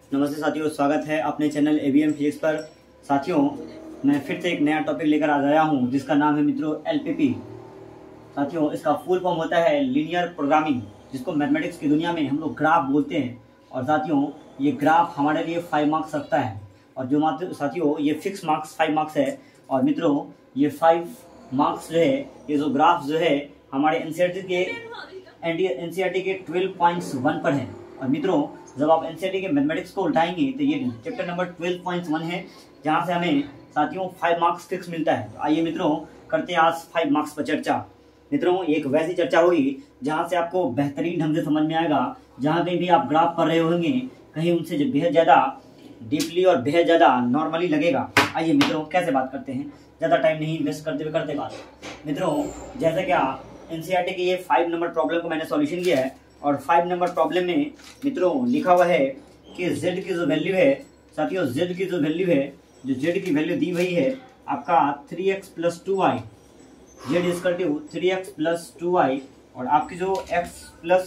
नमस्ते साथियों, स्वागत है अपने चैनल एबीएम फिजिक्स पर। साथियों, मैं फिर से एक नया टॉपिक लेकर आ गया हूं जिसका नाम है मित्रों एलपीपी। साथियों, इसका फुल फॉर्म होता है लीनियर प्रोग्रामिंग, जिसको मैथमेटिक्स की दुनिया में हम लोग ग्राफ बोलते हैं। और साथियों, ये ग्राफ हमारे लिए 5 मार्क्स रखता है और जो साथियों ये फिक्स मार्क्स 5 मार्क्स है। और मित्रों, ये 5 मार्क्स जो है, ये जो ग्राफ जो है हमारे एनसीईआरटी के 12.1 पर है। और मित्रों, जब आप एनसीईआरटी के मैथमेटिक्स को उल्टाएंगे तो ये चैप्टर नंबर 12.1 है, जहां से हमें साथियों 5 मार्क्स फिक्स मिलता है। तो आइए मित्रों, करते हैं आज 5 मार्क्स पर चर्चा। मित्रों, एक वैसी चर्चा होगी जहां से आपको बेहतरीन ढंग से समझ में आएगा। जहां कहीं भी आप ग्राफ पढ़ रहे होंगे, कहीं उनसे जो बेहद ज़्यादा डीपली और बेहद ज़्यादा नॉर्मली लगेगा। आइए मित्रों, कैसे बात करते हैं, ज़्यादा टाइम नहीं वेस्ट करते हुए करते बात। मित्रों, जैसे क्या एनसीईआरटी की ये 5 नंबर प्रॉब्लम को मैंने सॉल्यूशन किया है और 5 नंबर प्रॉब्लम में मित्रों लिखा हुआ है कि z की जो वैल्यू है, साथियों z की जो वैल्यू है, जो z की वैल्यू दी हुई है आपका 3x + 2y, z = 3x + 2y। और आपकी जो x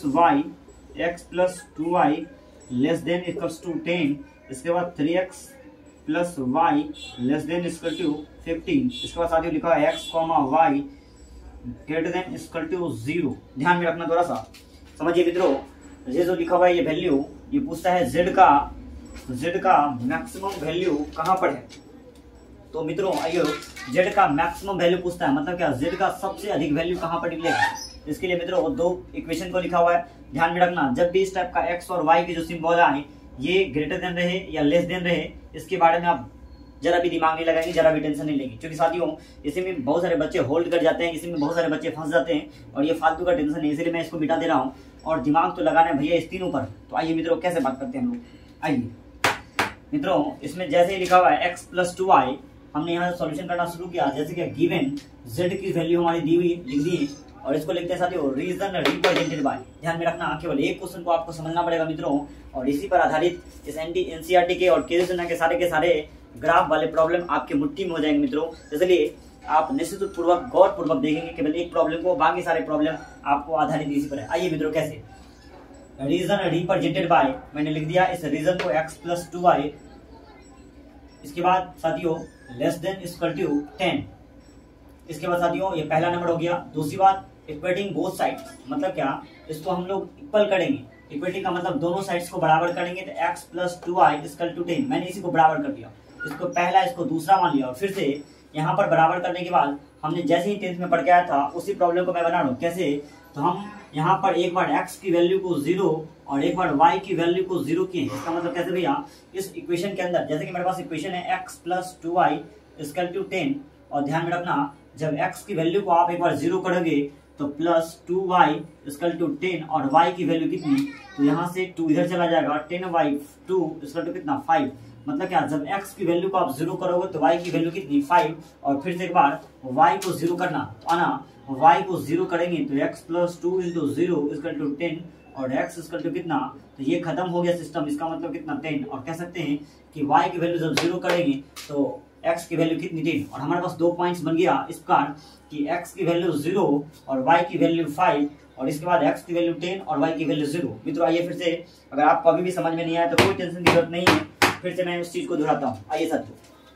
+ 2y less than equals to 10, इसके बाद 3x + y less than equal to 15। इसके बाद साथियों लिखा है x, y greater than equal to 0। ध्यान में रखना, थोड़ा सा समझिए मित्रों। ये जो लिखा हुआ है ये वैल्यू, ये पूछता है z का मैक्सिमम वैल्यू कहाँ पर है। तो मित्रों आइए, z का मैक्सिमम वैल्यू पूछता है, मतलब क्या z का सबसे अधिक वैल्यू कहाँ पर निकलेगा। इसके लिए मित्रों 2 इक्वेशन को लिखा हुआ है, ध्यान में रखना। जब भी इस टाइप का x और y के जो सिंबल आए, ये ग्रेटर देन रहे या लेस देन रहे, इसके बारे में आप जरा भी दिमाग नहीं लगाएंगे, जरा भी टेंशन नहीं लेंगे। क्योंकि साथियों इसी में बहुत सारे बच्चे होल्ड कर जाते हैं, इसी में बहुत सारे बच्चे फंस जाते हैं और ये फालतू का टेंशन है, इसलिए मैं इसको मिटा दे रहा हूँ। और दिमाग तो लगाना है भैया इस तीनों पर। तो आइए मित्रों, कैसे बात करते हैं हम लोग। आइए मित्रों, इसमें जैसे ही लिखा हुआ है x + 2y, हमने यहाँ सॉल्यूशन करना शुरू किया। जैसे कि गिवन z की वैल्यू हमारी दी हुई लिख दी और इसको लिखते हैं साथियों रीजन रिप्रेजेंटेड बाय। ध्यान में रखना, केवल एक क्वेश्चन को आपको समझना पड़ेगा मित्रों, और इसी पर आधारित इस एनसीईआरटी के और केजन के सारे ग्राफ वाले प्रॉब्लम आपके मुट्ठी में हो जाएंगे मित्रों। इसलिए आप निश्चित पूर्वक गौर पूर्वक देखेंगे केवल एक प्रॉब्लम को, बाकी सारे प्रॉब्लम आपको आधारित इसी पर है। आइए मित्रों, कैसे रीजन रिप्रेजेंटेड बाय, मैंने लिख दिया इस रीजन को x + 2y। इसके बाद साथियों लेस देन इक्वल टू 10। इसके बाद साथियों ये पहला नंबर हो गया। दूसरी बात, इक्वेटिंग बोथ साइड्स, मतलब क्या, इसको हम लोग इक्वल करेंगे। इक्वेटिंग का मतलब दोनों साइड्स को बराबर करेंगे, तो x + 2y = 10। मैंने इसी को बराबर कर दिया, इसको पहला इसको दूसरा मान लिया। और फिर से यहाँ पर बराबर करने के बाद हमने जैसे ही 10th में पढ़ के आया था उसी प्रॉब्लम को मैं बना रहा हूँ। कैसे, तो हम यहाँ पर एक बार x की वैल्यू को 0 और एक बार y की वैल्यू को 0 किए। इसका मतलब कैसे भैया, इस इक्वेशन के अंदर जैसे कि मेरे पास इक्वेशन है x + 2y = 10। और ध्यान में रखना, जब x की वैल्यू को आप एक बार 0 करोगे तो +2y = 10 और y की वैल्यू कितनी, तो यहाँ से 2 इधर चला जाएगा, 10y2 = कितना 5। मतलब क्या, जब x की वैल्यू को आप 0 करोगे तो y की वैल्यू कितनी 5। और फिर से एक बार y को 0 करना, तो आना y को 0 करेंगे तो x + 2 × 0 = 10 और x = कितना, तो ये खत्म हो गया सिस्टम। इसका मतलब कितना 10। और कह सकते हैं कि y की वैल्यू जब 0 करेंगे तो x की वैल्यू कितनी 10। और हमारे पास 2 पॉइंट्स बन गया इस प्रकार कि x की वैल्यू 0 और y की वैल्यू 5 और इसके बाद x की वैल्यू 10 और y की वैल्यू 0। मित्रों आइए फिर से, अगर आपको अभी भी समझ में नहीं आया तो कोई टेंशन की जरूरत नहीं है, फिर से मैं उस चीज को दोहराता हूँ। आइए साथियों,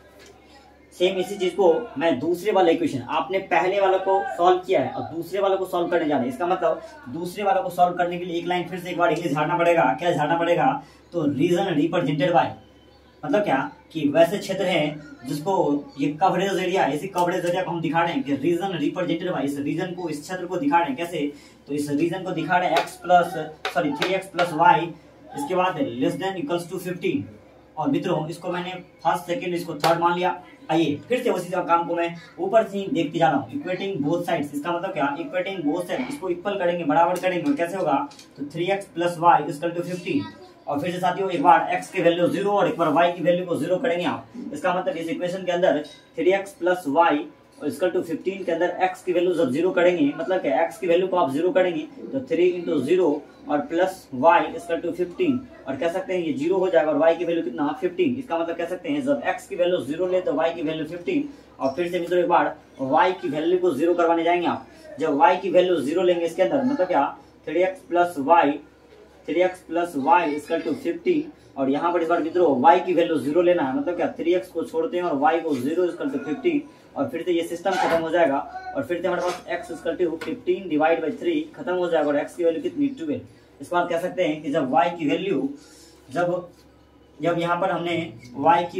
सेम इसी चीज को मैं दूसरे वाला इक्वेशन, आपने पहले वाला को सॉल्व किया है और दूसरे वाला को सॉल्व करने जा रहे हैं। इसका मतलब दूसरे वाला को सॉल्व करने के लिए एक लाइन फिर से एक बार इंग्लिश झाड़ना पड़ेगा। क्या झाड़ना पड़ेगा, तो रीजन रिप्रेजेंटेड बाय, मतलब क्या कि वैसे क्षेत्र है जिसको ये कवरेज एरिया है, इसी कवरेज एरिया को हम दिखा रहे हैं कि रीजन रिप्रेजेंटेड बाय। इस रीजन को, इस क्षेत्र को दिखा रहे हैं। कैसे, तो इस रीजन को दिखा रहे हैं 3x + y, इसके बाद लेस देन इक्वल्स टू 15। और मित्रों इसको मैंने फर्स्ट सेकंड इसको थर्ड मान लिया। आइए फिर से उसी काम को मैं ऊपर से ही देखते जा रहा हूँ। इक्वेटिंग बोथ साइड्स, इसका मतलब क्या, इक्वेटिंग बोथ साइड, इसको इक्वल करेंगे, बराबर करेंगे। कैसे होगा, तो 3x + y = 15। और फिर से साथियों एक बार x की वैल्यू 0 और एक बार y की वैल्यू को 0 करेंगे आप। इसका मतलब इस इक्वेशन के अंदर 3x + y = 15 के अंदर x की वैल्यू जब 0 करेंगे, मतलब क्या, x की वैल्यू को आप 0 करेंगे तो 3 × 0 और प्लस y = 15। और कह सकते हैं ये 0 हो जाएगा और y की वैल्यू कितना 15। इसका मतलब कह सकते हैं जब x की वैल्यू 0 ले तो y की वैल्यू 15। और फिर से मित्रों एक बार y की वैल्यू को 0 करवाने जाएंगे आप। जब y की वैल्यू 0 लेंगे इसके अंदर, मतलब क्या, 3x + y 3x plus Y equal to 15 और यहाँ पर इस बार मित्रों y की वैल्यू 0 लेना है, मतलब क्या 3x को छोड़ते हैं और y को 0 इक्वल टू 15 और फिर से ये सिस्टम खत्म हो जाएगा और फिर से हमारे पास x equal to 15 divide by 3 खत्म हो जाएगा और x की वैल्यू कितनी 12। इस बार कह सकते हैं कि जब y की वैल्यू जब यहाँ पर हमने y की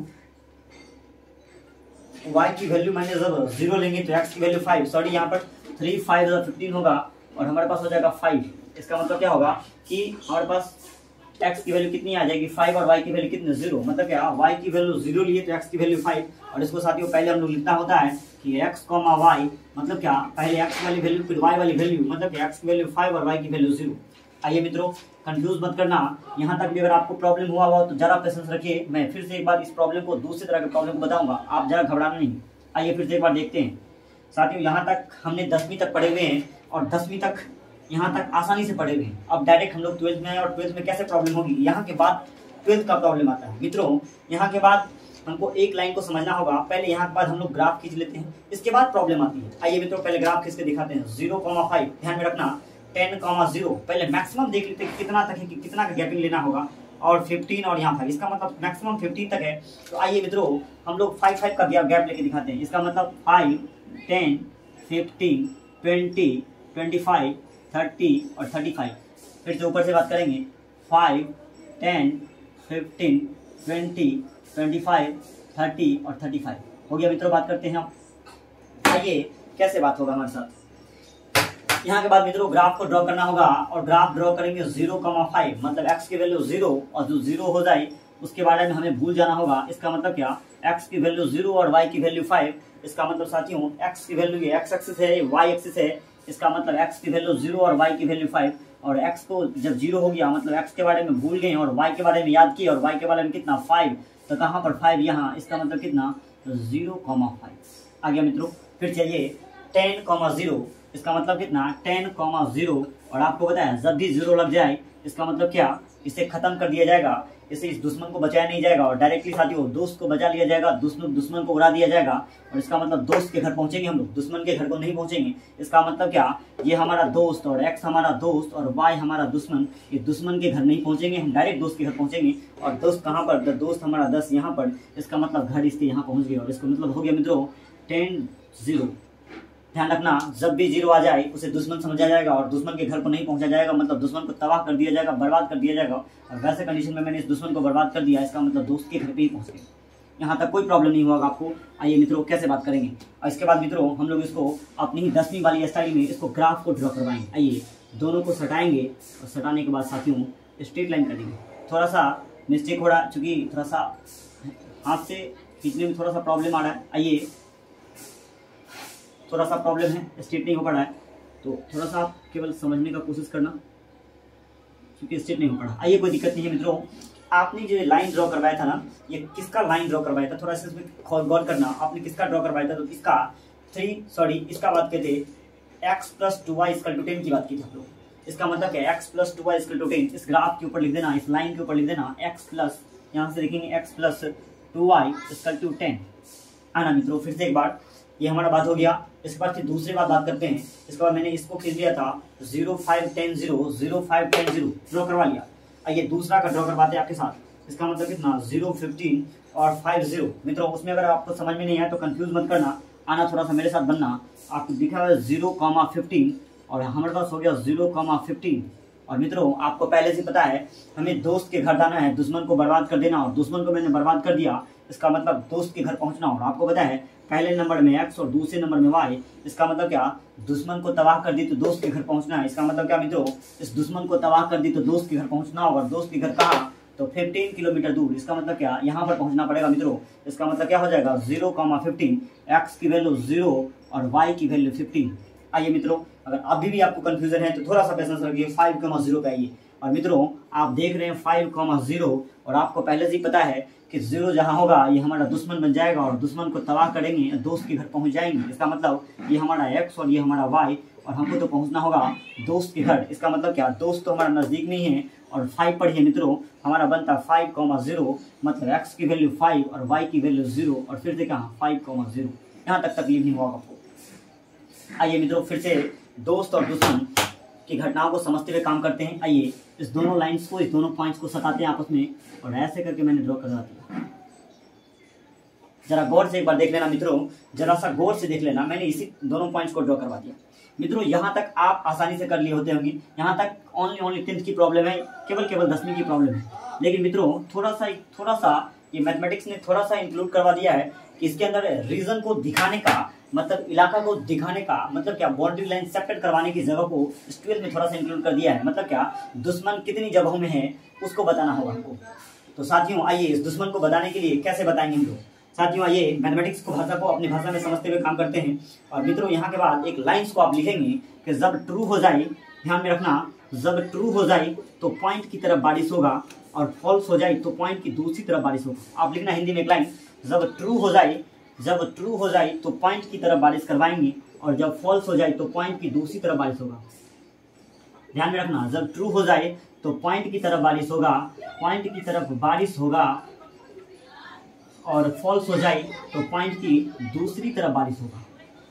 वैल्यू मैंने जब 0 लेंगे तो x की वैल्यू 5, सॉरी यहाँ पर 3 5 15 होगा और हमारे पास हो जाएगा 5। इसका मतलब क्या होगा कि हमारे पास x की वैल्यू कितनी आ जाएगी 5 और y की वैल्यू कितनी 0, मतलब क्या y की वैल्यू 0 लिए तो x की वैल्यू 5 और इसको साथियों पहले हम लोग लिखना होता है कि x, y मतलब क्या पहले x वाली वैल्यू फिर y वाली वैल्यू, मतलब कि x की वैल्यू 5 और y की वैल्यू 0। आइए मित्रों कंफ्यूज मत करना, यहाँ तक भी अगर आपको प्रॉब्लम हुआ हो तो जरा पेशेंस रखिए। मैं फिर से एक बार इस प्रॉब्लम को दूसरी तरह के प्रॉब्लम को बताऊंगा, आप जरा घबराना नहीं। आइए फिर से एक बार देखते हैं साथियों, यहाँ तक हमने 10वीं तक पढ़े हुए हैं और 10वीं तक यहाँ तक आसानी से पढ़े हुए हैं। अब डायरेक्ट हम लोग 12th में आए और 12th में कैसे प्रॉब्लम होगी, यहाँ के बाद 12th का प्रॉब्लम आता है। मित्रों यहाँ के बाद हमको एक लाइन को समझना होगा, पहले यहाँ के बाद हम लोग ग्राफ खींच लेते हैं, इसके बाद प्रॉब्लम आती है। आइए मित्रों पहले ग्राफ खींच के दिखाते हैं। 0,5 ध्यान में रखना, 10,0 पहले मैक्सिमम देख लेते हैं कितना तक है कि कितना का गैपिंग लेना होगा और 15 और यहाँ 5, इसका मतलब मैक्सिमम 15 तक है। तो आइए मित्रों हम लोग 5 का गैप लेके दिखाते हैं। इसका मतलब 5, 10, 15, 20, 25, 30 और 35। फिर से ऊपर से बात करेंगे 5, 10, 15, 20, 25, 30 और 35 हो गया मित्रों। बात करते हैं हम, आइए कैसे बात होगा हमारे साथ। यहाँ के बाद मित्रों ग्राफ को ड्रॉ करना होगा और ग्राफ ड्रॉ करेंगे 0,5, मतलब x की वैल्यू 0 और जो 0 हो जाए उसके बारे में हमें भूल जाना होगा। इसका मतलब क्या, x की वैल्यू 0 और y की वैल्यू 5। इसका मतलब साथियों x की वैल्यू ये x एक्सिस है, y एक्सिस है, इसका मतलब x की वैल्यू 0 और y की वैल्यू 5 और x को जब 0 हो गया मतलब x के बारे में भूल गए और y के बारे में याद किए और y के बारे में कितना 5, तो कहाँ पर 5 यहाँ, इसका मतलब कितना 0,5 आ गया मित्रों। फिर चलिए 10,0 इसका मतलब कितना 10,0 और आपको बताया जब भी 0 लग जाए इसका मतलब क्या, इसे खत्म कर दिया जाएगा, इसे इस दुश्मन को बचाया नहीं जाएगा और डायरेक्टली साथियों दोस्त को बचा लिया जाएगा, दुश्मन को उड़ा दिया जाएगा और इसका मतलब दोस्त के घर पहुंचेंगे हम लोग, दुश्मन के घर को नहीं पहुंचेंगे। इसका मतलब क्या, ये हमारा दोस्त और x हमारा दोस्त और y हमारा दुश्मन, ये दुश्मन के घर नहीं पहुंचेंगे, हम डायरेक्ट दोस्त के घर पहुंचेंगे और दोस्त कहाँ पर, दोस्त हमारा 10 यहाँ पर, इसका मतलब घर इसके यहाँ पहुंच गया और इसका मतलब हो गया मित्रों 10,0। ध्यान रखना जब भी 0 आ जाए उसे दुश्मन समझा जाएगा और दुश्मन के घर को नहीं पहुंचा जाएगा, मतलब दुश्मन को तबाह कर दिया जाएगा, बर्बाद कर दिया जाएगा और वैसे कंडीशन में मैंने इस दुश्मन को बर्बाद कर दिया, इसका मतलब दोस्त के घर पे ही पहुंच गए। यहाँ तक कोई प्रॉब्लम नहीं होगा आपको। आइए मित्रों कैसे बात करेंगे और इसके बाद मित्रों हम लोग इसको अपनी ही 10वीं वाली स्टाइल में इसको ग्राफ को ड्रॉ करवाएंगे। आइए दोनों को सटाएंगे और सटाने के बाद साथियों स्ट्रेट लाइन कर देंगे। थोड़ा सा मिस्टेक हो रहा है चूंकि थोड़ा सा हाथ से खींचने में थोड़ा सा प्रॉब्लम आ रहा है, आइए थोड़ा सा प्रॉब्लम है, स्ट्रेट नहीं हो पा रहा है, तो थोड़ा सा आप केवल समझने का कोशिश करना क्योंकि स्ट्रेट नहीं हो पा रहा। आइए कोई दिक्कत नहीं है मित्रों। आपने जो लाइन ड्रॉ करवाया था ना, ये किसका लाइन ड्रॉ करवाया था, थोड़ा सा इसमें गौर करना। आपने किसका ड्रॉ करवाया था, तो इसका बात करते x plus 2y equal to 10 की बात की थी आप लोग। इसका मतलब क्या, x plus 2y equal to 10 इस ग्राफ के ऊपर लिख देना, इस लाइन के ऊपर लिख देना x प्लस, यहाँ से देखेंगे x plus 2y equal to 10 आना मित्रों। फिर से एक बार ये हमारा बात हो गया। इसके बाद फिर दूसरी बात करते हैं। इसके बाद मैंने इसको खींच लिया था 0,5,10 ड्रॉ करवा लिया। आइए दूसरा का ड्रॉ करवाते हैं आपके साथ। इसका मतलब कितना 0, 15 और 50 मित्रों। उसमें अगर आपको समझ में नहीं आया तो कंफ्यूज मत करना, आना थोड़ा सा मेरे साथ बनना। आपको दिखा है 0,15 और हमारे पास हो गया 0,15 और मित्रों आपको पहले से पता है हमें दोस्त के घर जाना है, दुश्मन को बर्बाद कर देना और दुश्मन को मैंने बर्बाद कर दिया, इसका मतलब दोस्त के घर पहुंचना। और आपको पता है पहले नंबर में x और दूसरे नंबर में y, इसका मतलब क्या, दुश्मन को तबाह कर दी तो दोस्त के घर पहुंचना है। इसका मतलब क्या मित्रों, इस दुश्मन को तबाह कर दी तो दोस्त के घर पहुंचना होगा। दोस्त के घर कहाँ, तो 15 किलोमीटर दूर। इसका मतलब क्या, यहाँ पर पहुंचना पड़ेगा मित्रों। इसका मतलब क्या हो जाएगा 0,15, x की वैल्यू 0 और y की वैल्यू 15। आइए मित्रों अगर अभी भी आपको कंफ्यूजन है तो थोड़ा सा पेशेंस रखिए, 5,0 पे आइए। और मित्रों आप देख रहे हैं 5,0 और आपको पहले से ही पता है कि 0 जहाँ होगा ये हमारा दुश्मन बन जाएगा और दुश्मन को तबाह करेंगे, दोस्त के घर पहुंच जाएंगे। इसका मतलब ये हमारा x और ये हमारा y और हमको तो पहुंचना होगा दोस्त के घर। इसका मतलब क्या, दोस्त तो हमारा नज़दीक नहीं है और 5 पढ़िए मित्रों, हमारा बनता 5,0 मतलब x की वैल्यू 5 और y की वैल्यू 0 और फिर से कहाँ 5,0। यहाँ तक तकलीफ नहीं होगा आपको। आइए मित्रों फिर से दोस्त और दुश्मन की घटनाओं को समझते हुए काम करते हैं। आइए इस दोनों लाइंस को, इस दोनों पॉइंट्स को सटाते हैं आपस में, और ऐसे करके मैंने ड्रॉ करवा दिया। जरा गौर से एक बार देख लेना मित्रों, जरा सा गौर से देख लेना, मैंने इसी दोनों पॉइंट्स को ड्रॉ करवा दिया। मित्रों यहाँ तक आप आसानी से कर लिए होते होंगे, यहाँ तक ओनली 10th की प्रॉब्लम है, केवल 10वीं की प्रॉब्लम है। लेकिन मित्रों थोड़ा सा ये मैथमेटिक्स ने थोड़ा सा इंक्लूड करवा दिया है कि इसके अंदर रीजन को दिखाने का मतलब, इलाका को दिखाने का मतलब क्या, बाउंड्री लाइन सेपरेट करवाने की जगह को इस 12 में थोड़ा सा इंक्लूड कर दिया है। मतलब क्या, दुश्मन कितनी जगहों में है उसको बताना होगा हमको। तो साथियों आइए इस दुश्मन को बताने के लिए कैसे बताएंगे हम लोग। साथियों आइए मैथमेटिक्स को भाषा को अपनी भाषा में समझते हुए काम करते हैं। और मित्रों यहाँ के बाद एक लाइन्स को आप लिखेंगे कि जब ट्रू हो जाए, ध्यान में रखना, जब ट्रू हो जाए तो पॉइंट की तरफ बारिश होगा, और फॉल्स हो जाए तो पॉइंट की दूसरी तरफ बारिश होगा। आप लिखना हिंदी में एक लाइन, जब ट्रू हो जाए तो पॉइंट की तरफ बारिश करवाएंगे, और जब फॉल्स हो जाए तो पॉइंट की दूसरी तरफ बारिश होगा। ध्यान में रखना, जब ट्रू हो जाए तो पॉइंट की तरफ बारिश होगा, पॉइंट की तरफ बारिश होगा, और फॉल्स हो जाए तो पॉइंट की दूसरी तरफ बारिश होगा।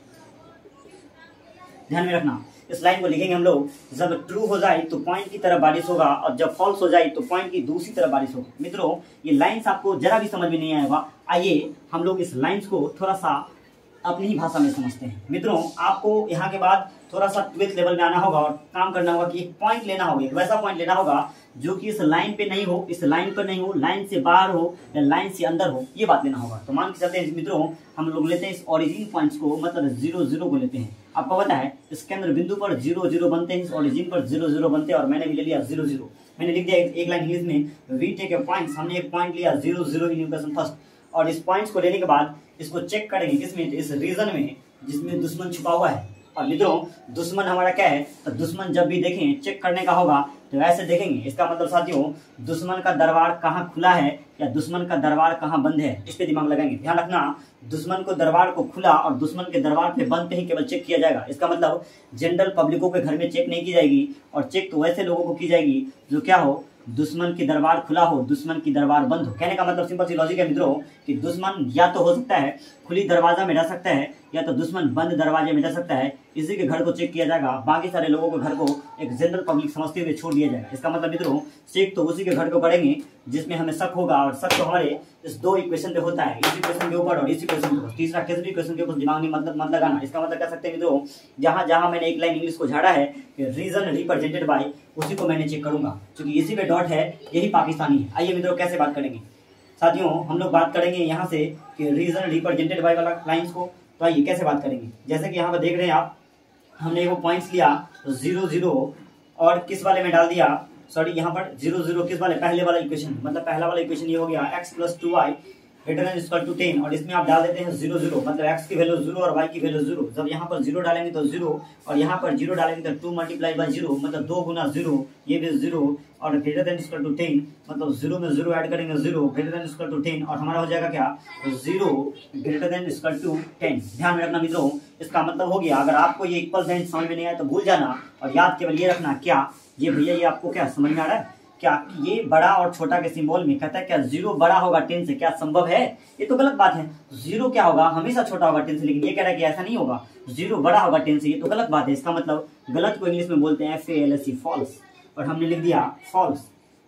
ध्यान में रखना, इस लाइन को लिखेंगे हम लोग, जब ट्रू हो जाए तो पॉइंट की तरफ बारिश होगा, और जब फॉल्स हो जाए तो पॉइंट की दूसरी तरफ बारिश होगा। मित्रों ये लाइंस आपको जरा भी समझ में नहीं आएगा। आइए हम लोग इस लाइंस को थोड़ा सा अपनी ही भाषा में समझते हैं। मित्रों आपको यहाँ के बाद थोड़ा सा 12th लेवल में आना होगा और काम करना होगा कि एक पॉइंट लेना होगा, एक वैसा पॉइंट लेना होगा जो कि इस लाइन पे नहीं हो, इस लाइन पर नहीं हो, लाइन से बाहर हो या लाइन से अंदर हो, ये बात लेना होगा। तो मान के चलते हैं मित्रों, हम लोग लेते हैं इस ओरिजिन पॉइंट्स को, मतलब 0 0 को लेते हैं। आपको पता है इसके अंदर बिंदु पर 0 0 बनते हैं, इस ओरिजिन पर 0 0 बनते हैं, और मैंने भी ले लिया 0 0। मैंने लिख दिया एक लाइन इंग्लिश में, वी टेक ए पॉइंट, हमने एक पॉइंट लिया 0 0 इन इक्वेशन फर्स्ट। और इस पॉइंट्स को लेने के बाद इसको चेक करेंगे किसमें, इस रीजन में जिसमें दुश्मन छुपा हुआ है। और मित्रों दुश्मन हमारा क्या है, तो दुश्मन जब भी देखें चेक करने का होगा तो ऐसे देखेंगे। इसका मतलब साथियों दुश्मन का दरबार कहाँ खुला है या दुश्मन का दरबार कहाँ बंद है, इस पे दिमाग लगाएंगे। ध्यान रखना, दुश्मन को दरबार को खुला और दुश्मन के दरबार पे बंद पे ही केवल चेक किया जाएगा। इसका मतलब जनरल पब्लिकों के घर में चेक नहीं की जाएगी, और चेक तो वैसे लोगों को की जाएगी जो क्या हो, दुश्मन की दरबार खुला हो, दुश्मन की दरबार बंद हो। कहने का मतलब सिंपल सी लॉजिक है मित्रों कि दुश्मन या तो हो सकता है खुली दरवाजा में रह सकता है, या तो दुश्मन बंद दरवाजे में रह सकता है। इसी के घर को चेक किया जाएगा, बाकी सारे लोगों के घर को एक जनरल पब्लिक समझते हुए छोड़ दिया जाएगा। इसका मतलब मित्रों चेक तो उसी के घर को करेंगे जिसमें हमें शक होगा, और शक तो हमारे इस 2 इक्वेशन पे होता है, इस इक्वेशन के ऊपर और इस इक्वेशन के ऊपर। तीसरा किसी भी इक्वेशन के ऊपर दिमाग में मतलब मत लगाना। इसका मतलब कह सकते हैं मित्रों, जहां जहां मैंने एक लाइन इंग्लिश को झाड़ा है रीजन रिप्रेजेंटेड बाय, उसी को मैंने चेक करूंगा, क्योंकि इसी पे डॉट है, यही पाकिस्तानी है। आइए मित्रों कैसे बात करेंगे साथियों, हम लोग बात करेंगे यहाँ से कि रीजन रिप्रेजेंटेड बाय वाला लाइंस को। तो आइए कैसे बात करेंगे, जैसे कि यहाँ पर देख रहे हैं आप, हमने वो पॉइंट्स लिया 0 0 और किस वाले में डाल दिया, सॉरी यहाँ पर 0 0 किस वाले, पहले वाला इक्वेशन, मतलब पहला वाला इक्वेशन ये हो गया x + 2y greater than equal to 10, और इसमें आप डाल देते हैं 0 0, मतलब x की वैल्यू 0 और y की वैल्यू 0। जब यहाँ पर 0 डालेंगे तो 0, और यहाँ पर 0 डालेंगे तो 2 × 0, मतलब 2 गुना 0, ये भी 0, और ग्रेटर देन इक्वल टू 10, मतलब 0 में 0 ऐड करेंगे 0, ग्रेटर देन इक्वल टू 10, और हमारा हो जाएगा क्या, 0 ग्रेटर देन इक्वल टू 10। ध्यान में रखना मित्रों, इसका मतलब हो गया, अगर आपको ये इक्वल साइन समझ में नहीं आया तो भूल जाना, और याद केवल ये रखना, क्या ये भैया ये आपको क्या समझ में आ रहा है, क्या ये बड़ा और छोटा के सिंबल में कहता है क्या 0 बड़ा होगा 10 से, क्या संभव है, ये तो गलत बात है। 0 क्या होगा, हमेशा छोटा होगा 10 से, लेकिन ये कह रहा है कि ऐसा नहीं होगा, 0 बड़ा होगा 10 से, ये तो गलत बात है। इसका मतलब गलत को इंग्लिश में बोलते हैं FALSE, फॉल्स, और हमने लिख दिया फॉल्स।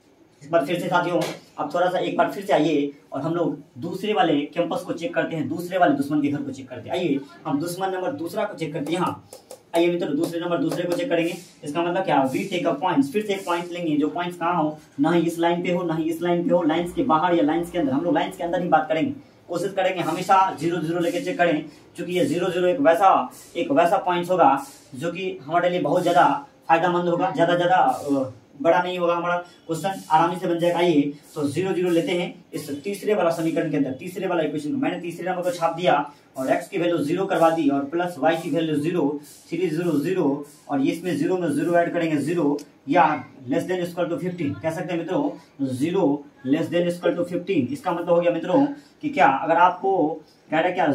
इस बार फिर से साथियों अब थोड़ा सा एक बार फिर से आइए और हम लोग दूसरे वाले कैंपस को चेक करते हैं, दूसरे वाले दुश्मन के घर को चेक करते हैं। आइए हम दुश्मन नंबर दूसरा को चेक करते हैं। यहाँ आइए मित्रों दूसरे नंबर दूसरे को चेक करेंगे। इसका मतलब क्या, वी टेक अ पॉइंट्स, फिर से एक पॉइंट लेंगे जो पॉइंट्स कहाँ हो, ना ही इस लाइन पे हो ना ही इस लाइन पे हो, लाइंस के बाहर या लाइंस के अंदर। हम लोग लाइंस के अंदर ही बात करेंगे, कोशिश करेंगे हमेशा 0 0 लेके चेक करें, क्योंकि ये 0 0 एक वैसा पॉइंट होगा जो कि हमारे लिए बहुत ज्यादा फायदेमंद होगा, ज्यादा बड़ा नहीं होगा, हमारा क्वेश्चन आरामी से बन जाएगा। आइए तो 0 0 लेते हैं इस तीसरे वाला समीकरण के अंदर, तीसरे वाला इक्वेशन को मैंने तीसरे नंबर को छाप दिया और x की वैल्यू 0 करवा दी और प्लस y की वैल्यू 0, 3 0 0, और इसमें 0 में 0 ऐड करेंगे 0, या लेस देन इक्वल टू 15 कह सकते हैं मित्रों, 0 लेस देन इक्वल टू 15। इसका मतलब हो गया मित्रों कि क्या, अगर आपको कह रहा है क्या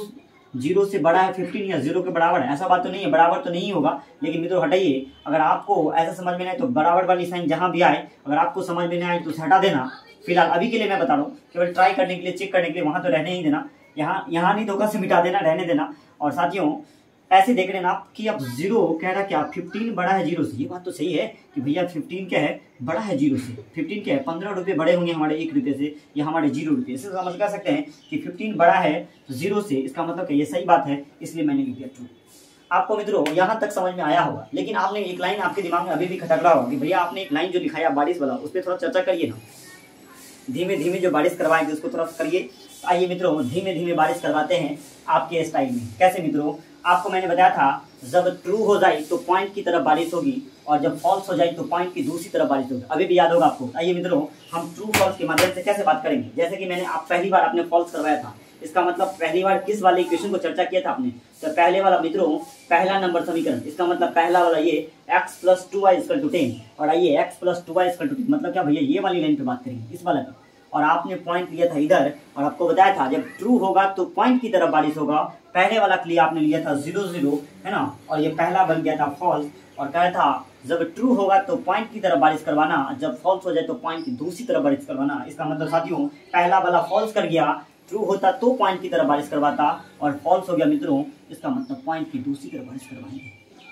0 से बड़ा है 15 या 0 के बराबर है, ऐसा बात तो नहीं है, बराबर तो नहीं होगा, लेकिन मित्रों हटाइए, अगर आपको ऐसा समझ में नहीं तो बराबर वाली साइन जहां भी आए, अगर आपको समझ में नहीं आए तो हटा देना। फिलहाल अभी के लिए मैं बता रहा हूँ, केवल ट्राई करने के लिए, चेक करने के लिए, वहां तो रहने ही देना, यहाँ नहीं धोखा से मिटा देना, रहने देना। और साथियों ऐसे देख लेना आप कि अब 0 कह रहा क्या 15 बड़ा है 0 से। ये बात तो सही है कि भैया 15 क्या है, बड़ा है 0 से। 15 क्या है, 15 रुपये बड़े होंगे हमारे 1 रुपये से या हमारे 0 रुपये। इससे समझ कर सकते हैं कि 15 बड़ा है 0 से, इसका मतलब कि ये सही बात है, इसलिए मैंने लिख दिया ट्रू। आपको मित्रों यहाँ तक समझ में आया होगा, लेकिन आपने एक लाइन आपके दिमाग में अभी भी खटक रहा होगा कि भैया आपने एक लाइन जो लिखाया बारिश वाला, उस पर थोड़ा चर्चा करिए ना। धीमे धीमे जो बारिश करवाएंगे उसको थोड़ा करिए। आइए मित्रों, धीमे धीमे बारिश करवाते हैं आपके स्टाइल में। कैसे मित्रों, आपको मैंने बताया था जब ट्रू हो जाए तो पॉइंट की तरफ बारिश होगी, और जब फॉल्स हो जाए तो पॉइंट की दूसरी तरफ बारिश होगी। अभी भी याद होगा आपको। आइए मित्रों, हम ट्रू फॉल्स के माध्यम से कैसे बात करेंगे। जैसे कि मैंने आप पहली बार आपने फॉल्स करवाया था, इसका मतलब पहली बार किस वाले इक्वेशन को चर्चा किया था आपने, तो पहले वाला मित्रों पहला नंबर समीकरण, इसका मतलब पहला वाला ये x + 2y = 10। और आइए x + 2y = 10 मतलब क्या भैया, ये वाली लाइन पे बात करेंगे, इस वाला पे। और आपने पॉइंट लिया था इधर, और आपको बताया था जब ट्रू होगा तो पॉइंट की तरफ बारिश होगा। पहले वाला के लिए आपने लिया था 0 0, है ना, और ये पहला बन गया था फॉल्स। और कहा था जब ट्रू होगा तो पॉइंट की तरफ बारिश करवाना, जब फॉल्स हो जाए तो पॉइंट की दूसरी तरफ बारिश करवाना। इसका मतलब साथियों पहला वाला फॉल्स कर गया, ट्रू होता तो पॉइंट की तरफ बारिश करवाता, और फॉल्स हो गया मित्रों, इसका मतलब पॉइंट की दूसरी तरफ बारिश करवाएंगे।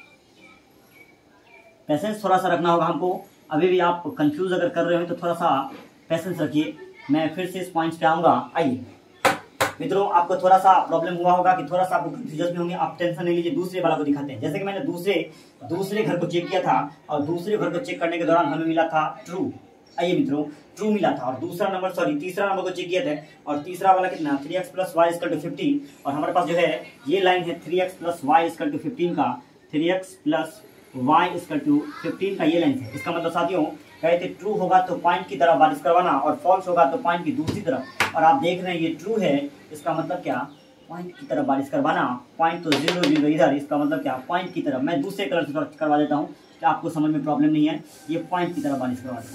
पैसेंस थोड़ा सा रखना होगा हमको। अभी भी आप कंफ्यूज अगर कर रहे हो तो थोड़ा सा पैसेंस रखिए, मैं फिर से इस पॉइंट पे आऊंगा। आइए मित्रों, आपको थोड़ा सा प्रॉब्लम हुआ होगा कि थोड़ा सा आपको कंफ्यूजन में होंगे, आप टेंशन नहीं लीजिए। दूसरे वाला को दिखाते हैं। जैसे कि मैंने दूसरे घर को चेक किया था, और दूसरे घर को चेक करने के दौरान हमें मिला था ट्रू। आइए मित्रों, ट्रू मिला था। और तीसरा नंबर को चेक किया था, और तीसरा वाला कितना 3x + y = 15। और हमारे पास जो है ये लाइन है 3x + y = 15 का, 3x + y = 15 का ये लाइन है। इसका मतलब साथियों कहते ट्रू होगा तो पॉइंट की तरफ बारिश करवाना, और फॉल्स होगा तो पॉइंट की दूसरी तरफ। और आप देख रहे हैं ये ट्रू है, इसका मतलब क्या, पॉइंट की तरफ बारिश करवाना। पॉइंट तो 0 0 इधर, इसका मतलब क्या, पॉइंट की तरफ। मैं दूसरे कलर से करवा देता हूँ कि आपको समझ में प्रॉब्लम नहीं है। ये पॉइंट की तरफ बारिश करवा देना,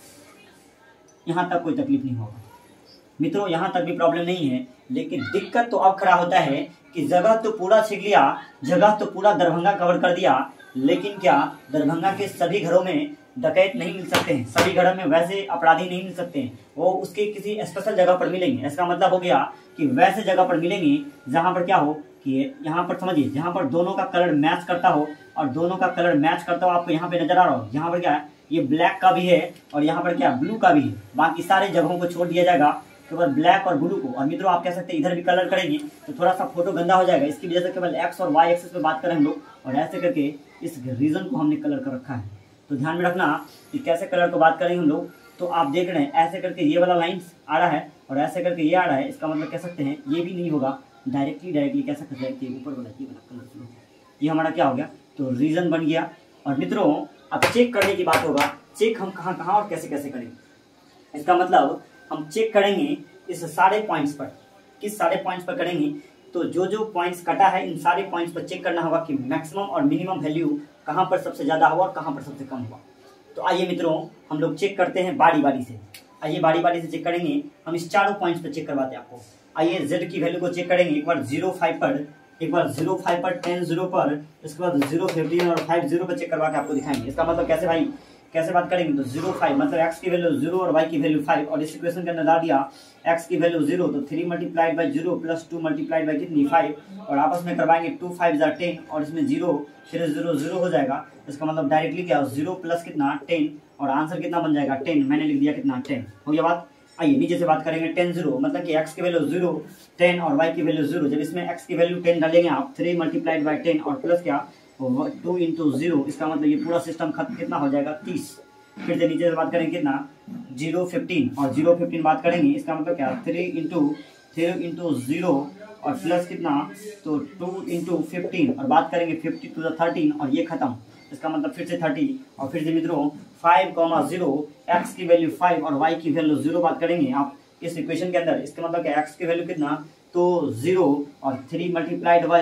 यहाँ तक कोई तकलीफ नहीं होगा मित्रों, यहाँ तक भी प्रॉब्लम नहीं है। लेकिन दिक्कत तो अब खड़ा होता है कि जगह तो पूरा छीन लिया, जगह तो पूरा दरभंगा कवर कर दिया, लेकिन क्या दरभंगा के सभी घरों में डकैत नहीं मिल सकते हैं, सभी घरों में वैसे अपराधी नहीं मिल सकते हैं। वो उसके किसी स्पेशल जगह पर मिलेंगे। इसका मतलब हो गया कि वैसे जगह पर मिलेंगे जहां पर क्या हो कि यहाँ पर समझिए, जहां पर दोनों का कलर मैच करता हो, और दोनों का कलर मैच करता हो आपको यहाँ पे नजर आ रहा हो। यहाँ पर क्या है, ये ब्लैक का भी है, और यहाँ पर क्या ब्लू का भी है। बाकी सारे जगहों को छोड़ दिया जाएगा, केवल ब्लैक और ब्लू को। और मित्रों आप कह सकते हैं इधर भी कलर करेंगे तो थोड़ा सा फोटो गंदा हो जाएगा, इसकी वजह से केवल एक्स और वाई एक्सिस पे बात करें हम लोग, और ऐसे करके इस रीजन को हमने कलर कर रखा है। तो ध्यान में रखना कि कैसे कलर को बात करेंगे हम लोग। तो आप देख रहे हैं ऐसे करके ये वाला लाइन आ रहा है, और ऐसे करके ये आ रहा है। इसका मतलब कह सकते हैं ये भी नहीं होगा, डायरेक्टली कह सकते हैं कि ऊपर वाला ये वाला कलर, ये हमारा क्या हो गया, तो रीजन बन गया। और मित्रों अब चेक करने की बात होगा, चेक हम कहाँ कहाँ और कैसे कैसे करेंगे। इसका मतलब हम चेक करेंगे इस सारे पॉइंट्स पर। किस सारे पॉइंट्स पर करेंगे, तो जो जो पॉइंट्स कटा है इन सारे पॉइंट्स पर चेक करना होगा कि मैक्सिमम और मिनिमम वैल्यू कहाँ पर सबसे ज्यादा हुआ और कहाँ पर सबसे कम हुआ। तो आइए मित्रों हम लोग चेक करते हैं बारी बारी से। आइए बारी बारी से चेक करेंगे, हम इस चारों पॉइंट्स पर चेक करवाते हैं आपको। आइए z की वैल्यू को चेक करेंगे, एक बार 0.5 पर, एक बार 0.5 पर, 10 पर, इसके बाद 0.15 और 5 पर चेक करवा के आपको दिखाएंगे। इसका मतलब कैसे भाई, कैसे बात करेंगे, तो 0.5 मतलब x की वैल्यू 0 और y की वैल्यू 5, और इस इक्वेशन के अंदर डाल दिया x की वैल्यू 0 तो 3 × 0 प्लस 2 × कितनी 5, और आपस में करवाएंगे 2 5 10, और इसमें 0 फिर 0 0 हो जाएगा। इसका मतलब डायरेक्टली क्या 0 प्लस कितना 10, और आंसर कितना बन जाएगा 10। मैंने लिख दिया कितना 10, हो गया बात। आइए नीचे से बात करेंगे 10 0 मतलब कि x की वैल्यू 0 10 और y की वैल्यू 0। जब इसमें x की वैल्यू 10 डालेंगे आप 3 × 10 और प्लस क्या 2 × 0, इसका मतलब ये पूरा सिस्टम खत्म कितना हो जाएगा 30। फिर से नीचे से बात करेंगे कितना 0.15 और 0.15 बात करेंगे, इसका मतलब क्या 3 × 0 और प्लस कितना तो 2 × 15 और बात करेंगे 50 to the 13 और ये खत्म। इसका मतलब फिर से 30 और फिर से मित्रों 5,0 x की वैल्यू 5 और y की वैल्यू 0 बात करेंगे आप इस इक्वेशन के अंदर। इसका मतलब क्या x की वैल्यू कितना तो 0 और 3 multiplied by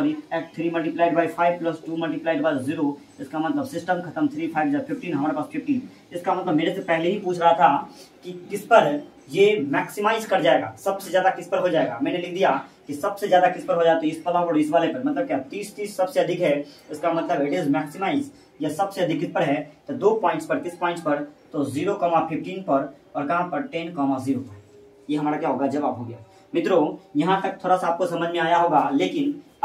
5 plus 2 multiplied by 0, इसका मतलब सिस्टम खत्म। 3 5 15 हमारे पास 15। इसका मतलब मेरे से पहले ही पूछ रहा था कि किस पर ये मैक्सिमाइज कर जाएगा, सबसे ज्यादा किस पर हो जाएगा। मैंने लिख दिया कि सबसे ज्यादा किस पर हो जाए तो इस वाला और इस वाले पर, मतलब क्या 30 सबसे अधिक है, इसका मतलब इट इज मैक्सिमाइज या सबसे अधिक किस पर है तो 2 पॉइंट्स पर। किस पॉइंट्स पर तो 0,15 पर और कहां पर 10,0 पर। ये हमारा क्या होगा जवाब हो गया। मित्रों यहाँ तक थोड़ा सा आपको समझ में आया होगा, लेकिन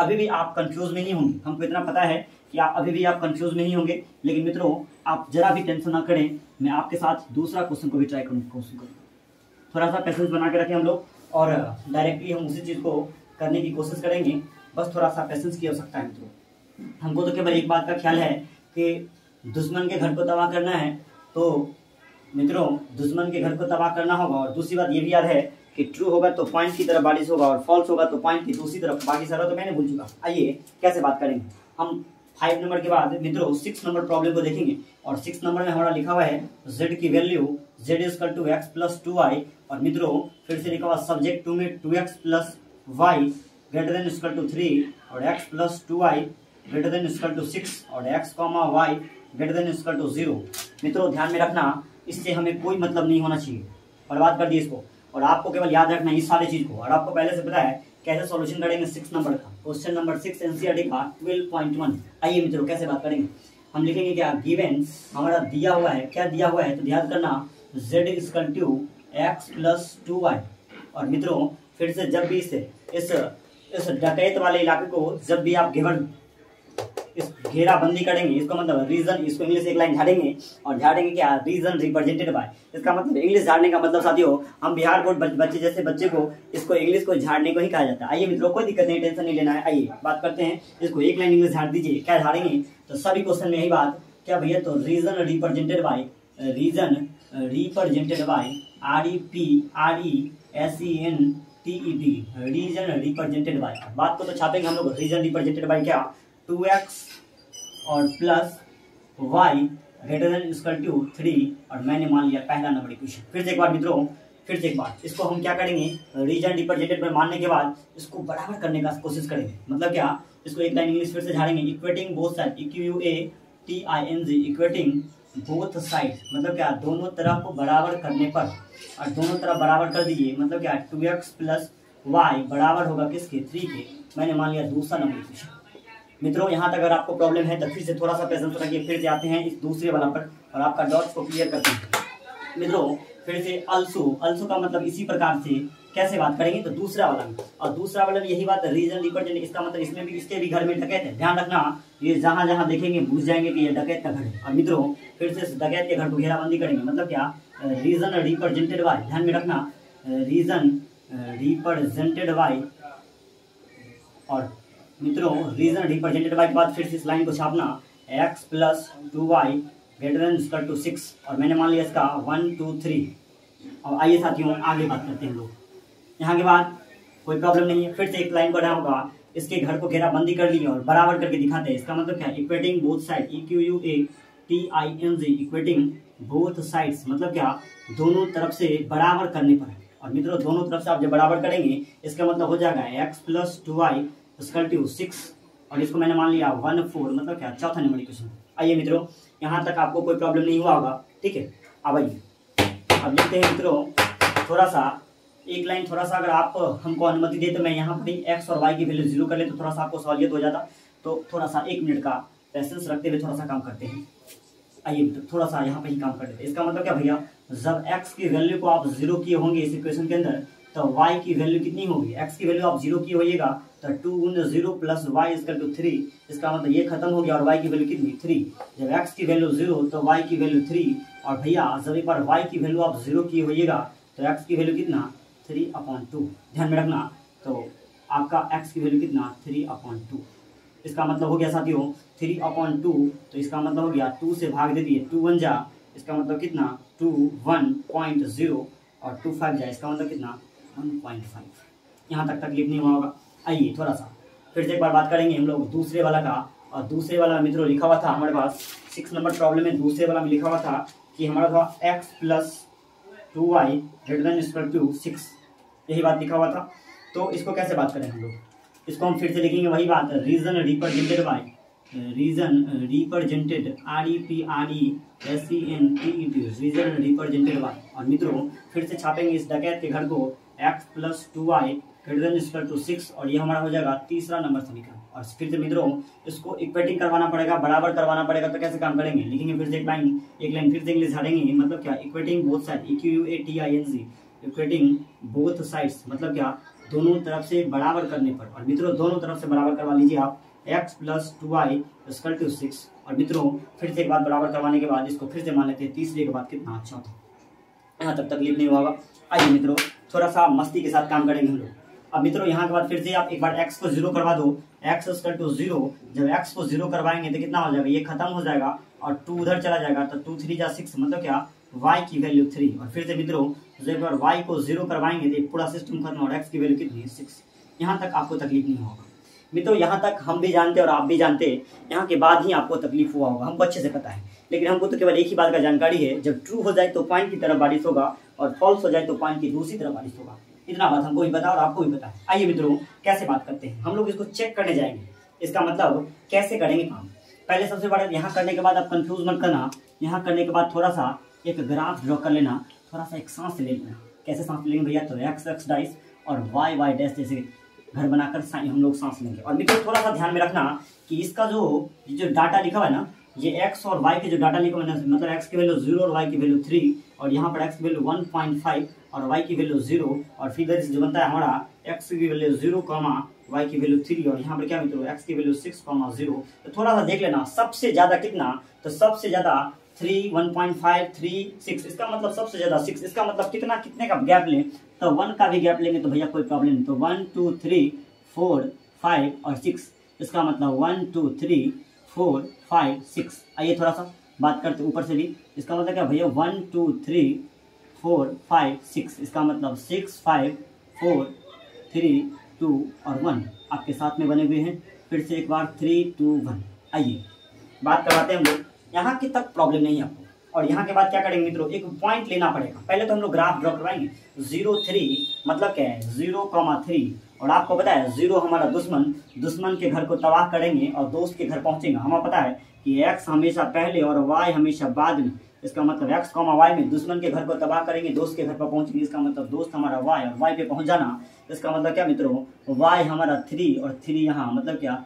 अभी भी आप कंफ्यूज में नहीं होंगे, हमको इतना पता है कि आप अभी भी आप कंफ्यूज में नहीं होंगे। लेकिन मित्रों आप जरा भी टेंशन ना करें, मैं आपके साथ दूसरा क्वेश्चन को भी ट्राई करूँगा। थोड़ा सा पेशेंस बना के रखें हम लोग, और डायरेक्टली हम उसी चीज़ को करने की कोशिश करेंगे। बस थोड़ा सा पेशेंस की आवश्यकता है मित्रों। हमको तो केवल एक बात का ख्याल है कि दुश्मन के घर को तबाह करना है, तो मित्रों दुश्मन के घर को तबाह करना होगा। और दूसरी बात ये भी याद है कि ट्रू होगा तो पॉइंट की तरफ बारिश होगा, और फॉल्स होगा तो पॉइंट की दूसरी तरफ। बाकी सारा तो मैंने भूल चुका। आइए कैसे बात करेंगे हम। 5 नंबर के बाद मित्रों 6 नंबर प्रॉब्लम को देखेंगे। और 6 नंबर में हमारा लिखा हुआ है z की value z equal to x plus 2y। और मित्रों फिर से लिखा हुआ सब्जेक्ट टू में 2x plus y greater than equal to 3, और x plus 2y greater than equal to 6, और x comma y greater than equal to 0। मित्रों ध्यान में रखना, इससे हमें कोई मतलब नहीं होना चाहिए। बर्बाद कर दिए इसको। और आपको केवल याद रखना इस सारी चीज को। और आपको पहले से पता है कैसे सॉल्यूशन करेंगे 6 नंबर का। क्वेश्चन नंबर 6 एनसीईआरटी का 12.1। आइए मित्रों कैसे बात करेंगे। हम लिखेंगे क्या, गिवन हमारा दिया हुआ है। क्या दिया हुआ है तो ध्यान करना, z equal to x plus 2y। और मित्रों फिर से जब भी इस डकैत वाले इलाके को जब भी आप इस घेराबंदी करेंगे, इसका मतलब रीजन, इसको इंग्लिश एक लाइन झाड़ेंगे। और झाड़ेंगे क्या, रीजन रिप्रेजेंटेड बाय। इसका मतलब इंग्लिश झाड़ने का मतलब साथियों, हम बिहार बोर्ड बच्चे जैसे बच्चे को इसको इंग्लिश को झाड़ने को ही कहा जाता है। आइए मित्रों कोई दिक्कत नहीं, टेंशन नहीं लेना है। आइए बात करते हैं, इसको एक लाइन इंग्लिश झाड़ दीजिए। क्या झाड़ेंगे तो सभी क्वेश्चन में यही बात क्या भैया, तो region represented by, region represented by REPRESENTED, region represented by. बात को तो छापेंगे हम लोग, रीजन रिप्रेजेंटेड बाय क्या, 2x और plus y greater than equal to 3। और मैंने मान लिया पहला नंबर इक्वेशन। फिर से एक बार मित्रों, फिर से एक बार इसको हम क्या करेंगे, रीजन रिप्रेजेंटेड बाय मानने के बाद इसको बराबर करने का कोशिश करेंगे। मतलब क्या, इसको एक लाइन इंग्लिश फिर से झाड़ेंगे, equating both side, EQUATING, equating both side. मतलब क्या, दोनों तरफ बराबर करने पर। और दोनों तरफ बराबर कर दीजिए, मतलब क्या 2x प्लस y बराबर होगा किसके, 3 के। मैंने मान लिया दूसरा नंबर इक्वेशन। मित्रों यहाँ तक अगर आपको प्रॉब्लम है तो फिर से थोड़ा सा पेशेंस रखिए। फिर से आते हैं इस दूसरे वाला पर और आपका डॉट्स को क्लियर करते हैं। मित्रों फिर से अल्सो का मतलब इसी प्रकार से कैसे बात करेंगे, तो दूसरा वाला में। और दूसरा वाला में यही बात, रीजन रिप्रेजेंटेड, इसका मतलब इसमें भी इसके भी घर में डकैत है। ध्यान रखना, ये जहां जहां देखेंगे बुझ जाएंगे कि ये डकैत का घर है। और मित्रों फिर से डकैत के घर को घेराबंदी करेंगे। मतलब क्या, रीजन रिप्रेजेंटेड बाय, ध्यान में रखना, रीजन रिप्रेजेंटेड बाय। और मित्रों रीजन रिप्रेजेंटेड बाय के बाद फिर से इस लाइन को छापना, x plus 2y greater than equal to 6। और मैंने मान लिया इसका 1 2 3। और आइए साथियों आगे बात करते हैं हम लोग। यहाँ के बाद कोई प्रॉब्लम नहीं है। फिर से एक लाइन करना होगा, इसके घर को घेराबंदी कर ली और बराबर करके दिखाते हैं। इसका मतलब क्या, equating both side, EQUATING, equating both sides. मतलब क्या, दोनों तरफ से बराबर करने पर। और मित्रों दोनों तरफ से आप जब बराबर करेंगे इसका मतलब हो जाएगा x plus 2y equal to 6। और इसको मैंने मान लिया 1 4। मतलब क्या, चौथा नंबर इक्वेशन। आइए मित्रों यहाँ तक आपको कोई प्रॉब्लम नहीं हुआ होगा, ठीक है। अब आइए अब लिखते हैं मित्रों, थोड़ा सा एक लाइन, थोड़ा सा अगर आप हमको अनुमति दे तो मैं यहाँ पर x और y की वैल्यू 0 कर ले तो थोड़ा सा आपको सहूलियत हो जाता। तो थोड़ा सा 1 मिनट का पेशेंस रखते हुए थोड़ा सा काम करते हैं। आइए मित्रों थोड़ा सा यहाँ पे ही काम कर लेते हैं। इसका मतलब क्या भैया, जब x की वैल्यू को आप 0 किए होंगे इस इक्वेशन के अंदर, तो y की वैल्यू कितनी होगी, x की वैल्यू आप 0 की होइएगा तो 2 × 0 प्लस y इक्वल टू 3। इसका मतलब ये खत्म हो गया और y की वैल्यू कितनी, 3। जब x की वैल्यू 0 तो y की वैल्यू 3। और भैया जब एक बार y की वैल्यू आप 0 की होइएगा तो x की वैल्यू कितना, 3/2। ध्यान में रखना, तो आपका x की वैल्यू कितना, 3/2। इसका मतलब हो गया साथियों 3/2। तो इसका मतलब हो गया 2 से भाग दे दिए, 2 1 जा, इसका मतलब कितना 2 1.0 और 2 5 जा, इसका मतलब कितना 1.5। यहाँ तक तकलीफ नहीं हुआ होगा। आइए थोड़ा सा फिर से एक बार बात करेंगे हम लोग दूसरे वाला का। और दूसरे वाला में मित्रों लिखा हुआ था हमारे पास 6 नंबर प्रॉब्लम में, दूसरे वाला में लिखा हुआ था कि हमारा था x plus 2y greater than equal to 6। यही बात लिखा हुआ था। तो इसको कैसे बात करें हम लोग, इसको हम फिर से लिखेंगे वही बात, region represented by, region represented REPRESENTED, region represented by. और मित्रों फिर से छापेंगे इस डकैत के घर को, x plus 2y greater than equal to 6। और ये हमारा हो जाएगा तीसरा नंबर समीकरण। और फिर से मित्रों इसको इक्वेटिंग करवाना पड़ेगा, बराबर करवाना पड़ेगा। तो कैसे काम करेंगे, लिखेंगे फिर से एक लाइन फिर से इंग्लिश झाड़ेंगे। मतलब क्या, equating both side, EQUATING, equating both sides. मतलब क्या, दोनों तरफ से बराबर करने पर, और मित्रों दोनों तरफ से बराबर करवा लीजिए आप, x plus 2y equal to 6। और मित्रों फिर से एक बार बराबर करवाने के बाद इसको फिर से मान लेते हैं, तीसरे के बाद कितना अच्छा होता, यहाँ तक तकलीफ नहीं होगा। आइए मित्रों थोड़ा सा मस्ती के साथ काम करेंगे हम लोग। अब मित्रों यहाँ के बाद फिर से आप एक बार x को 0 करवा दो, x इक्वल टू 0। जब x को 0 करवाएंगे तो कितना हो जाएगा, ये खत्म हो जाएगा और 2 उधर चला जाएगा, तो 2 3 जा 6, मतलब क्या y की वैल्यू 3। और फिर से मित्रों जब एक बार y को 0 करवाएंगे तो पूरा सिस्टम खत्म और x की वैल्यू कितनी है 6। यहाँ तक आपको तकलीफ नहीं होगा मित्रों, यहाँ तक हम भी जानते और आप भी जानते, यहाँ के बाद ही आपको तकलीफ हुआ होगा, हमको अच्छे से पता है। लेकिन हमको तो केवल एक ही बात का जानकारी है, जब ट्रू हो जाए तो पॉइंट की तरफ बारिश होगा और फॉल्स हो जाए तो पॉइंट की दूसरी तरफ बारिश होगा। इतना बात हमको भी पता और आपको भी पता है। आइए मित्रों कैसे बात करते हैं, हम लोग इसको चेक करने जाएंगे, इसका मतलब कैसे करेंगे काम। पहले सबसे बड़ा यहाँ करने के बाद आप कंफ्यूज मत करना, यहाँ करने के बाद थोड़ा सा एक ग्राफ ड्रॉ कर लेना, थोड़ा सा एक सांस ले लेना। कैसे सांस लेंगे भैया, तो x डाइस और y डैश जैसे घर बनाकर हम लोग सांस लेंगे। और मित्रों थोड़ा सा ध्यान में रखना कि इसका जो डाटा लिखा हुआ है ना, ये x और y के जो डाटा लिखा हुआ है, मतलब x की वैल्यू 0 और y की वैल्यू 3, और यहाँ पर x की वैल्यू 1.5 और y की वैल्यू 0, और फिगर जो बनता है हमारा x की वैल्यू 0, y की वैल्यू 3, और यहाँ पर क्या मित्रों x की वैल्यू 6,0। तो थोड़ा सा देख लेना सबसे ज्यादा कितना, तो सबसे ज्यादा 3, 1.5, 3, 6, इसका मतलब सबसे ज्यादा 6। इसका मतलब कितने का गैप लें, तो 1 का भी गैप लेंगे तो भैया कोई प्रॉब्लम नहीं। तो 1 2 3 4 5 और 6, इसका मतलब 1 2 3 4 5 6। आइए थोड़ा सा बात करते ऊपर से भी, इसका मतलब क्या भैया 1 2 3 4 5 6, इसका मतलब 6 5 4 3 2 और 1 आपके साथ में बने हुए हैं। फिर से एक बार 3 2 1। आइए बात करवाते हैं हम लोग, यहाँ की तक प्रॉब्लम नहीं है आपको। और यहाँ के बाद क्या करेंगे मित्रों, एक पॉइंट लेना पड़ेगा। पहले तो हम लोग ग्राफ ड्रॉ करवाएंगे। 0 3 मतलब क्या है 0,3, और आपको पता है 0 हमारा दुश्मन के घर को तबाह करेंगे और दोस्त के घर पहुंचेंगे। हमें पता है कि x हमेशा पहले और y हमेशा बाद में, इसका मतलब x, y में दुश्मन के घर को तबाह करेंगे, दोस्त के घर पर पहुंचेंगे, इसका मतलब दोस्त हमारा y और y पे पहुंच जाना। इसका मतलब क्या मित्रों, y हमारा 3 और 3 यहाँ, मतलब क्या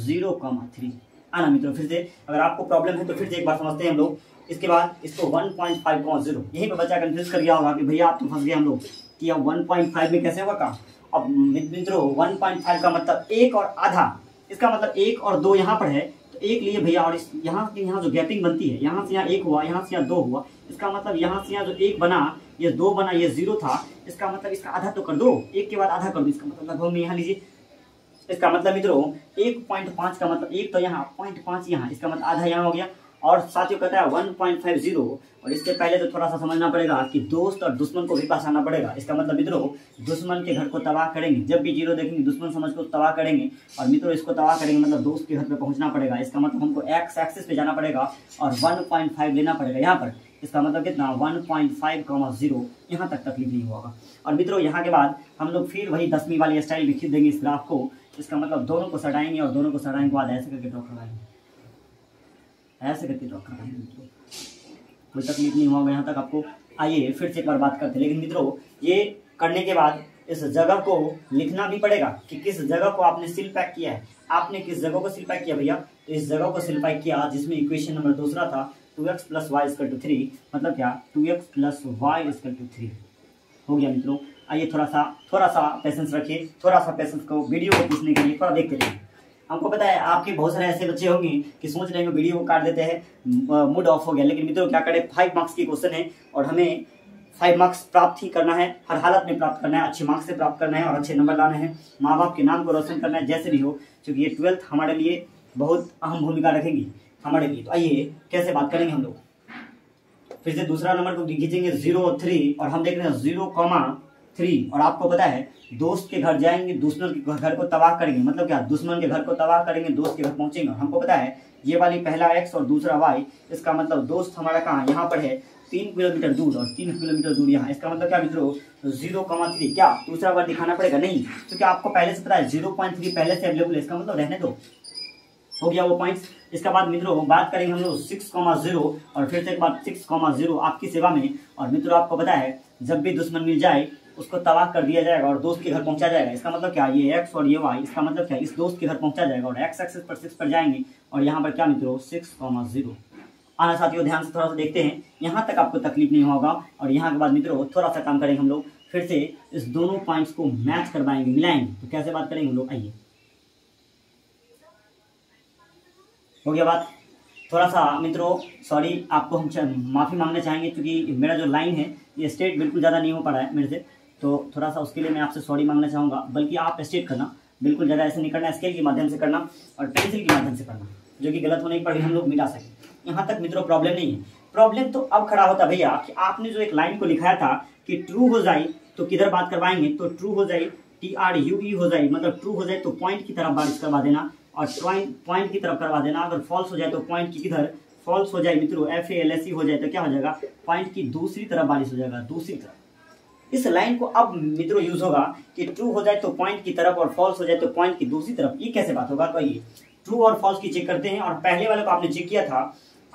0,3 आना। मित्रों फिर से अगर आपको प्रॉब्लम है तो फिर से एक बार समझते हैं हम लोग। इसके बाद इसको 1.5,0 यहीं पर बच्चा कंफ्यूज कर गया होगा कि भैया आप तो फंस गए हम लोग कि अब 1.5 में कैसे होगा काम। अब मित्रों 1.5 का मतलब 1 और आधा, इसका मतलब 1 और 2 यहाँ पर है, तो 1 लिए भैया, और इस यहाँ जो गैपिंग बनती है, यहाँ से यहाँ 1 हुआ, यहाँ से यहाँ 2 हुआ, इसका मतलब यहाँ से यहाँ जो 1 बना, ये 2 बना, ये 0 था, इसका मतलब इसका आधा तो कर दो, 1 के बाद आधा कर दो, इसका मतलब लगभग में यहाँ लीजिए। इसका मतलब मित्रों 1.5 का मतलब 1 तो यहाँ, 0.5 यहाँ, इसका मतलब आधा यहाँ हो गया। और साथियों कहता है 1.50, और इससे पहले तो थोड़ा सा समझना पड़ेगा कि दोस्त और दुश्मन को भी पास आना पड़ेगा। इसका मतलब मित्रों दुश्मन के घर को तबाह करेंगे, जब भी 0 देखेंगे दुश्मन समझ को तबाह करेंगे, और मित्रों इसको तबाह करेंगे मतलब दोस्त के घर पे पहुंचना पड़ेगा। इसका मतलब हमको x एक्सिस पे जाना पड़ेगा और 1.5 लेना पड़ेगा यहाँ पर। इसका मतलब कितना 1.5,0, यहाँ तक तकलीफ नहीं होगा। और मित्रों यहाँ के बाद हम लोग फिर वही 10वीं वाली स्टाइल लिख देंगे इस ग्राफ को। इसका मतलब दोनों को सटाएंगे और दोनों को सटाएंगे के बाद ऐसे करके ड्रॉ करवाएंगे, ऐसे करके ड्रॉ करवाएंगे। मित्रों कोई तकलीफ नहीं होगा यहाँ तक आपको। आइए फिर से एक बार बात करते हैं, लेकिन मित्रों ये करने के बाद इस जगह को लिखना भी पड़ेगा कि किस जगह को आपने सिल पैक किया है। आपने किस जगह को सिल पैक किया भैया, तो इस जगह को सिल पैक किया जिसमें इक्वेशन नंबर दूसरा था 2x + y = 3, मतलब क्या 2x + y = 3 हो गया। मित्रों आइए थोड़ा सा पेशेंस रखिए, थोड़ा सा पेशेंस को वीडियो को पूछने के लिए थोड़ा देखते रहिए। हमको पता है आपके बहुत सारे ऐसे बच्चे होंगे कि सोच रहे हैं वीडियो को काट देते हैं, मूड ऑफ हो गया। लेकिन मित्रों क्या करें, 5 मार्क्स की क्वेश्चन है और हमें 5 मार्क्स प्राप्त ही करना है, हर हालत में प्राप्त करना है, अच्छे मार्क्स से प्राप्त करना है और अच्छे नंबर लाने हैं, माँ बाप के नाम को रोशन करना है जैसे भी हो, क्योंकि ये 12th हमारे लिए बहुत अहम भूमिका रखेंगी हमारे लिए। तो आइए कैसे बात करेंगे हम लोग। फिर से दूसरा नंबर को खींचेंगे 0 और 3, और हम देख रहे हैं 0,3, और आपको पता है दोस्त के घर जाएंगे, दुश्मन के घर को तबाह करेंगे, मतलब क्या दुश्मन के घर को तबाह करेंगे, दोस्त के घर पहुंचेंगे। हमको पता है ये वाली पहला x और दूसरा y, इसका मतलब दोस्त हमारा कहाँ यहाँ पर है 3 किलोमीटर दूर और 3 किलोमीटर दूर यहाँ। इसका मतलब क्या मित्रों 0,3, क्या दूसरा बार दिखाना पड़ेगा नहीं, क्योंकि आपको पहले से पता है 0.3 पहले से अवेलेबल है, इसका मतलब रहने दो, हो गया वो पॉइंट्स। इसके बाद मित्रों बात करेंगे हम लोग 6,0 और फिर से एक बार 6,0 आपकी सेवा में। और मित्रों आपको पता है जब भी दुश्मन मिल जाए उसको तबाह कर दिया जाएगा और दोस्त के घर पहुंचा जाएगा। इसका मतलब क्या ये x और ये y, इसका मतलब क्या इस दोस्त के घर पहुंचा जाएगा और x एक्सिस पर 6 पर जाएंगे और यहाँ पर क्या मित्रों 6,0 आना। साथियों ध्यान से थोड़ा सा देखते हैं, यहाँ तक आपको तकलीफ नहीं होगा। और यहाँ के बाद मित्रों थोड़ा सा काम करेंगे हम लोग, फिर से इस दोनों पॉइंट्स को मैच करवाएंगे, मिलाएंगे। तो कैसे बात करेंगे हम लोग, आइए। हो गया बात। थोड़ा सा मित्रों सॉरी, आपको हम माफ़ी मांगना चाहेंगे क्योंकि मेरा जो लाइन है ये स्ट्रेट बिल्कुल ज़्यादा नहीं हो पा रहा है मेरे से, तो थोड़ा सा उसके लिए मैं आपसे सॉरी मांगना चाहूँगा। बल्कि आप स्ट्रेट करना, बिल्कुल ज़्यादा ऐसे नहीं करना, स्केल के माध्यम से करना और पेंसिल के माध्यम से करना, जो कि गलत होने पर भी हम लोग मिटा सकें। यहाँ तक मित्रों प्रॉब्लम नहीं है। प्रॉब्लम तो अब खड़ा होता भैया कि आपने जो एक लाइन को लिखाया था कि ट्रू हो जाए तो किधर बात करवाएंगे, तो ट्रू हो जाए TRUE हो जाए, मतलब ट्रू हो जाए तो पॉइंट की तरफ बारिश करवा देना और पॉइंट की तरफ करवा देना। अगर फॉल्स हो जाए तो पॉइंट की किधर, फॉल्स हो जाए मित्रों FALSE हो जाए तो क्या हो जाएगा, पॉइंट की दूसरी तरफ बारिश हो जाएगा, दूसरी तरफ। इस लाइन को अब मित्रों यूज होगा कि ट्रू हो जाए तो पॉइंट की तरफ और फॉल्स हो जाए तो पॉइंट की दूसरी तरफ। ये कैसे बात होगा, तो आइए ट्रू और फॉल्स की चेक करते हैं। और पहले वाले को आपने चेक किया था,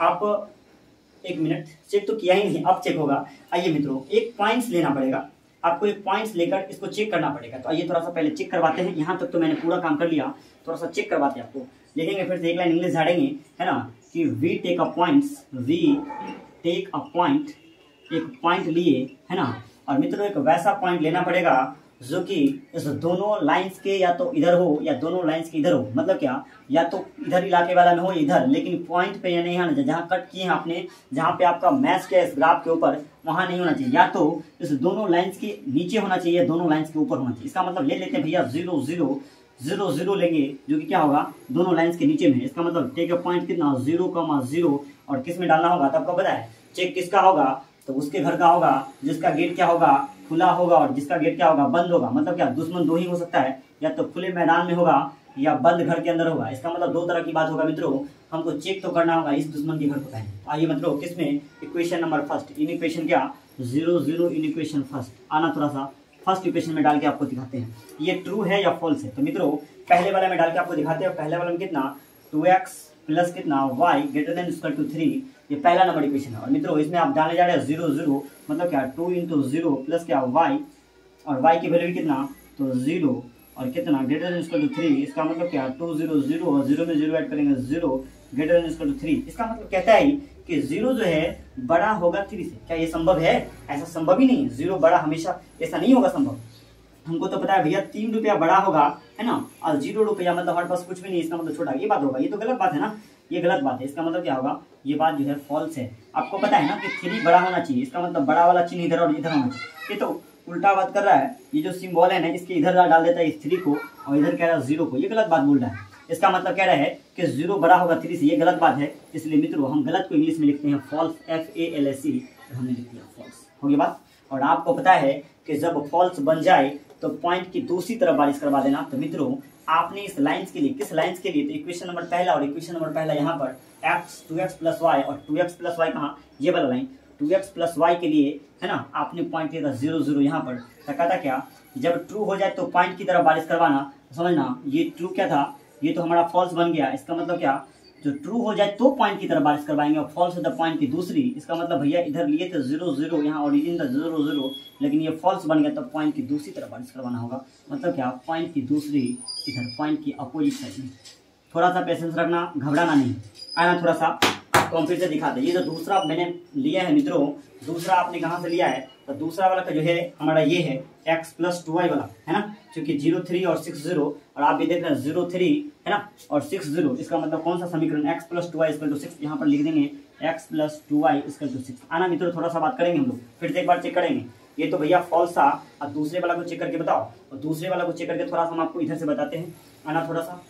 आप एक मिनट, चेक तो किया ही नहीं, अब चेक होगा। आइए मित्रों, एक पॉइंट्स लेना पड़ेगा आपको, एक पॉइंट्स लेकर इसको चेक करना पड़ेगा। तो आइए थोड़ा सा पहले चेक करवाते हैं। यहाँ तक तो मैंने पूरा काम कर लिया, थोड़ा सा चेक करवाते हैं आपको। लिखेंगे फिर से एक लाइन इंग्लिश झाड़ेंगे, है ना, कि we take a points, we take a point, एक पॉइंट लिए, है ना। और मित्रों एक वैसा पॉइंट लेना पड़ेगा जो कि इस दोनों लाइंस के या तो इधर हो या दोनों लाइंस के इधर हो। मतलब क्या, या तो इधर इलाके वाला में हो इधर, लेकिन पॉइंट पे या नहीं आना चाहिए, जहाँ कट किए हैं आपने, जहाँ पे आपका मैच किया इस ग्राफ के ऊपर, वहाँ नहीं होना चाहिए। या तो इस दोनों लाइंस के नीचे होना चाहिए, दोनों लाइंस के ऊपर होना चाहिए। इसका मतलब ले लेते हैं भैया 0 0 0 0 लेंगे, जो कि क्या होगा, दोनों लाइंस के नीचे में। इसका मतलब टेक अ पॉइंट कितना 0,0 और किस में डालना होगा, तब आपको पता है चेक किसका होगा, तो उसके घर का होगा जिसका गेट क्या होगा, खुला होगा, और जिसका गेट क्या होगा, बंद होगा। मतलब क्या, दुश्मन दो ही हो सकता है, या तो खुले मैदान में होगा या बंद घर के अंदर होगा। इसका मतलब दो तरह की बात होगा मित्रों, हमको चेक तो करना होगा इस दुश्मन के घर को पहले। आइए मित्रों, किसमें, इक्वेशन नंबर फर्स्ट, इन इक्वेशन क्या 0 0 इन इक्वेशन फर्स्ट आना, थोड़ा सा फर्स्ट इक्वेशन में डाल के आपको दिखाते हैं ये ट्रू है या फॉल्स है। तो मित्रों पहले वाले में डाल के आपको दिखाते हैं। पहले वाले में कितना 2x प्लस कितना y greater than equal to 3, ये पहला नंबर इक्वेशन है। और मित्रों इसमें आप डालने जा रहे हैं 0 0, मतलब क्या 2 × 0 प्लस क्या y, और y की वैल्यू कितना, तो 0 और कितना ग्रेटर देन इक्वल टू 3। इसका मतलब क्या 2 0 0 और 0 में 0 ऐड करेंगे 0 ग्रेटर देन इक्वल टू 3। इसका मतलब कहता है कि 0 जो है बड़ा होगा 3 से। क्या ये संभव है? ऐसा संभव ही नहीं है, 0 बड़ा हमेशा, ऐसा नहीं होगा संभव। हमको तो पता है भैया 3 रुपया बड़ा होगा, है ना, और 0 रुपया मतलब हमारे पास कुछ भी नहीं, इसका मतलब छोटा, ये बात होगा। ये तो गलत बात है ना, ये गलत बात है। इसका मतलब क्या होगा, ये बात जो है फॉल्स है। आपको पता है ना कि 3 बड़ा होना चाहिए, इसका मतलब बड़ा वाला चिन्ह इधर और इधर होना चाहिए। ये तो उल्टा बात कर रहा है, ये जो सिंबल है ना, इसके इधर डाल देता है इस 3 को, और इधर कह रहा है 0 को, ये गलत बात बोल रहा है। इसका मतलब कह रहा है कि 0 बड़ा होगा 3 से, ये गलत बात है। इसलिए मित्रों हम गलत को इंग्लिश में लिखते हैं फॉल्स, FALSE, हमने लिख दिया फॉल्स। हो गई बात। और आपको पता है कि जब फॉल्स बन जाए तो पॉइंट की दूसरी तरफ बारिश करवा देना। तो मित्रों आपने इस लाइंस के लिए, किस लाइंस के लिए, तो इक्वेशन नंबर पहला और इक्वेशन नंबर पहला यहाँ पर x 2x प्लस वाई, और 2x प्लस वाई कहाँ, ये वाला लाइन 2x प्लस वाई के लिए, है ना, आपने पॉइंट लिया था 0 0 यहाँ पर। कहता क्या, जब ट्रू हो जाए तो पॉइंट की तरफ बारिश करवाना। समझना, ये ट्रू क्या था, ये तो हमारा फॉल्स बन गया। इसका मतलब क्या, जो ट्रू हो जाए तो पॉइंट की तरफ बारिश करवाएंगे, और फॉल्स है तो पॉइंट की दूसरी। इसका मतलब भैया इधर लिए थे 0 0, यहाँ ओरिजिन था 0 0, लेकिन ये फॉल्स बन गया तो पॉइंट की दूसरी तरफ बारिश करवाना होगा। मतलब क्या, पॉइंट की दूसरी इधर, पॉइंट की अपोजिट साइड में। थोड़ा सा पेशेंस रखना, घबराना नहीं, आना थोड़ा सा आपको हम फिर से दिखाते हैं। ये जो दूसरा मैंने लिया है मित्रों, दूसरा आपने कहाँ से लिया है, तो दूसरा वाला का जो है हमारा ये है x प्लस 2y वाला, है ना, क्योंकि 0 3 और 6 0, और आप भी देख रहे हैं 0 3, है ना, और 6 0। इसका मतलब कौन सा समीकरण, x plus 2y equal to 6, यहाँ पर लिख देंगे x plus 2y equal to 6। आना मित्रों, थोड़ा सा बात करेंगे हम लोग, फिर से एक बार चेक करेंगे। ये तो भैया फॉल्स था, अब दूसरे वाला को चेक करके बताओ, और दूसरे वाला को चेक करके थोड़ा सा हम आपको इधर से बताते हैं। आना थोड़ा सा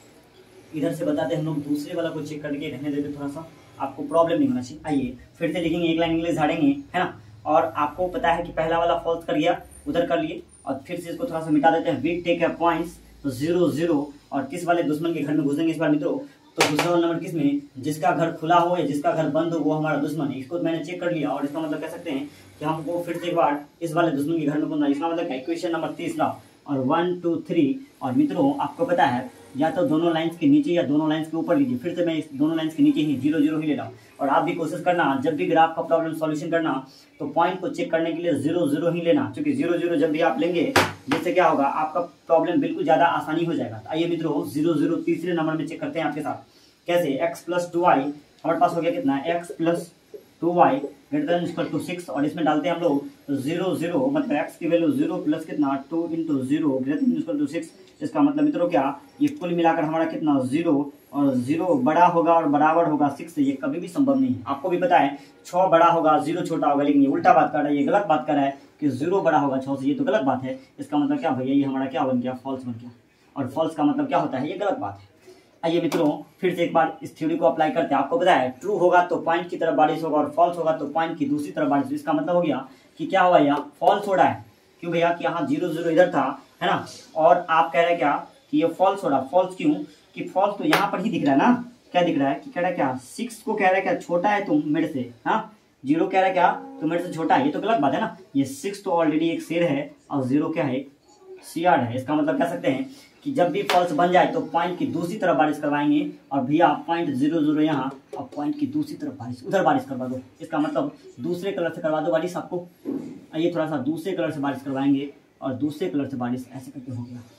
इधर से बताते हैं हम लोग, दूसरे वाला को चेक करके रहने देते, थोड़ा सा आपको प्रॉब्लम नहीं होना चाहिए। आइए फिर से लिखेंगे, एक लाइन इंग्लिश झाड़ेंगे, है ना। और आपको पता है कि पहला वाला फॉल्स कर गया, उधर कर लिए, और फिर से इसको थोड़ा सा मिटा देते हैं। वी टेक अ पॉइंट्स, तो 0 0, और किस वाले दुश्मन के घर में घुसेंगे इस बार मित्रों, तो दूसरा वाला नंबर किस में, जिसका घर खुला हो या जिसका घर बंद हो वो हमारा दुश्मन है। इसको मैंने चेक कर लिया, और इसका मतलब कह सकते हैं कि हमको फिर से एक बार इस वाले दुश्मन के घर में घुसना। इसका मतलब इक्वेशन नंबर 3 और 1 2 3। और मित्रों आपको पता है, या तो दोनों लाइंस के नीचे या दोनों लाइंस के ऊपर लीजिए। फिर से मैं इस दोनों लाइंस के नीचे ही 0 0 ही ले रहा हूँ। और आप भी कोशिश करना, जब भी ग्राफ का प्रॉब्लम सॉल्यूशन करना, तो पॉइंट को चेक करने के लिए 0 0 ही लेना, क्योंकि 0 0 जब भी आप लेंगे, जिससे क्या होगा, आपका प्रॉब्लम बिल्कुल ज़्यादा आसानी हो जाएगा। तो आइए मित्रों 0 0 तीसरे नंबर में चेक करते हैं आपके साथ। कैसे, x प्लस 2y हमारे पास हो गया कितना, x plus 2y greater than equal to 6 और इसमें डालते हैं हम लोग 0 0 मतलब x की वैल्यू 0 प्लस कितना 2 into 0 greater than equal to 6। इसका मतलब मित्रों क्या ये कुल मिलाकर हमारा कितना 0 और 0 बड़ा होगा और बराबर होगा 6 से, ये कभी भी संभव नहीं है। आपको भी पता है 6 बड़ा होगा 0 छोटा होगा, लेकिन ये उल्टा बात कर रहा है, ये गलत बात कर रहा है कि 0 बड़ा होगा 6 से, ये तो गलत बात है। इसका मतलब क्या भैया ये हमारा क्या बन गया फॉल्स बन गया, और फॉल्स का मतलब क्या होता है ये गलत बात है। आइए मित्रों फिर से एक बार इस थ्योरी को अप्लाई करते हैं। आपको पता है ट्रू होगा तो पॉइंट की तरफ बारिश होगा और फॉल्स होगा तो पॉइंट की दूसरी तरफ बारिश। इसका मतलब हो गया कि क्या हुआ यहाँ फॉल्स हो रहा है, क्यों भैया कि यहाँ 0 0 इधर था है ना, और आप कह रहे हैं क्या कि ये फॉल्स हो रहा। फॉल्स क्यों कि फॉल्स तो यहाँ पर ही दिख रहा है ना, क्या दिख रहा है कि कह रहा है क्या 6 को कह रहा है क्या छोटा है तुम मेरे से, हाँ 0 कह रहा है क्या तो मेरे से छोटा है, ये तो गलत बात है ना। ये 6 तो ऑलरेडी एक शेर है और 0 क्या है सियाड़ है। इसका मतलब कह सकते हैं कि जब भी फॉल्स बन जाए तो पॉइंट की दूसरी तरफ बारिश करवाएंगे, और भैया पॉइंट 0 0 यहाँ और पॉइंट की दूसरी तरफ बारिश उधर बारिश करवा दो। इसका मतलब दूसरे कलर से करवा दो बारिश आपको। आइए थोड़ा सा दूसरे कलर से बारिश करवाएंगे और दूसरे कलर से बारिश ऐसे करके हो गया,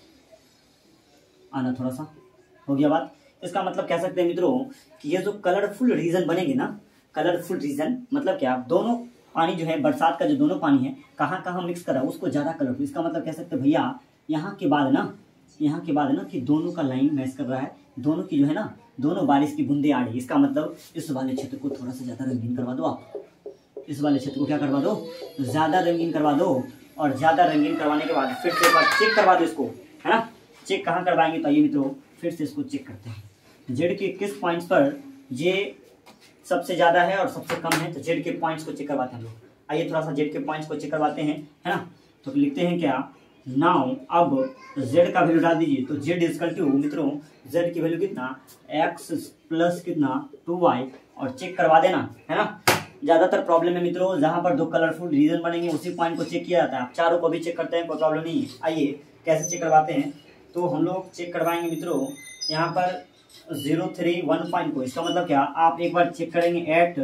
आना थोड़ा सा हो गया बात। इसका मतलब कह सकते हैं मित्रों कि ये जो कलरफुल रीजन बनेंगे ना, कलरफुल रीजन मतलब क्या दोनों पानी जो है बरसात का जो दोनों पानी है कहाँ कहाँ मिक्स करा उसको ज्यादा कलरफुल। इसका मतलब कह सकते हैं भैया यहाँ के बाद ना कि दोनों का लाइन मैच कर रहा है, दोनों की जो है ना दोनों बारिश की बूंदे आ रही है। इसका मतलब इस वाले क्षेत्र को थोड़ा सा ज्यादा रंगीन करवा दो आप, इस वाले क्षेत्र को क्या करवा दो ज्यादा रंगीन करवा दो, और ज्यादा रंगीन करवाने के बाद फिर से एक बार चेक करवा दो इसको, है ना। चेक कहाँ करवाएंगे तो आइए मित्रों फिर से इसको चेक करते हैं। जेड के किस पॉइंट्स पर ये सबसे ज्यादा है और सबसे कम है, तो जेड के पॉइंट्स को चेक करवाते हैं हम लोग। आइए थोड़ा सा जेड के पॉइंट्स को चेक करवाते हैं, है ना। तो लिखते हैं क्या नाउ, अब z का वैल्यू डाल दीजिए। तो z इक्वल टू मित्रों z की वैल्यू कितना x प्लस कितना 2y, और चेक करवा देना, है ना। ज्यादातर प्रॉब्लम है मित्रों जहां पर दो कलरफुल रीजन बनेंगे उसी पॉइंट को चेक किया जाता है। आप चारों को भी चेक करते हैं कोई प्रॉब्लम नहीं है। आइए कैसे चेक करवाते हैं, तो हम लोग चेक करवाएंगे मित्रों यहाँ पर 0 3 1 पॉइंट को। इसका मतलब क्या आप एक बार चेक करेंगे एट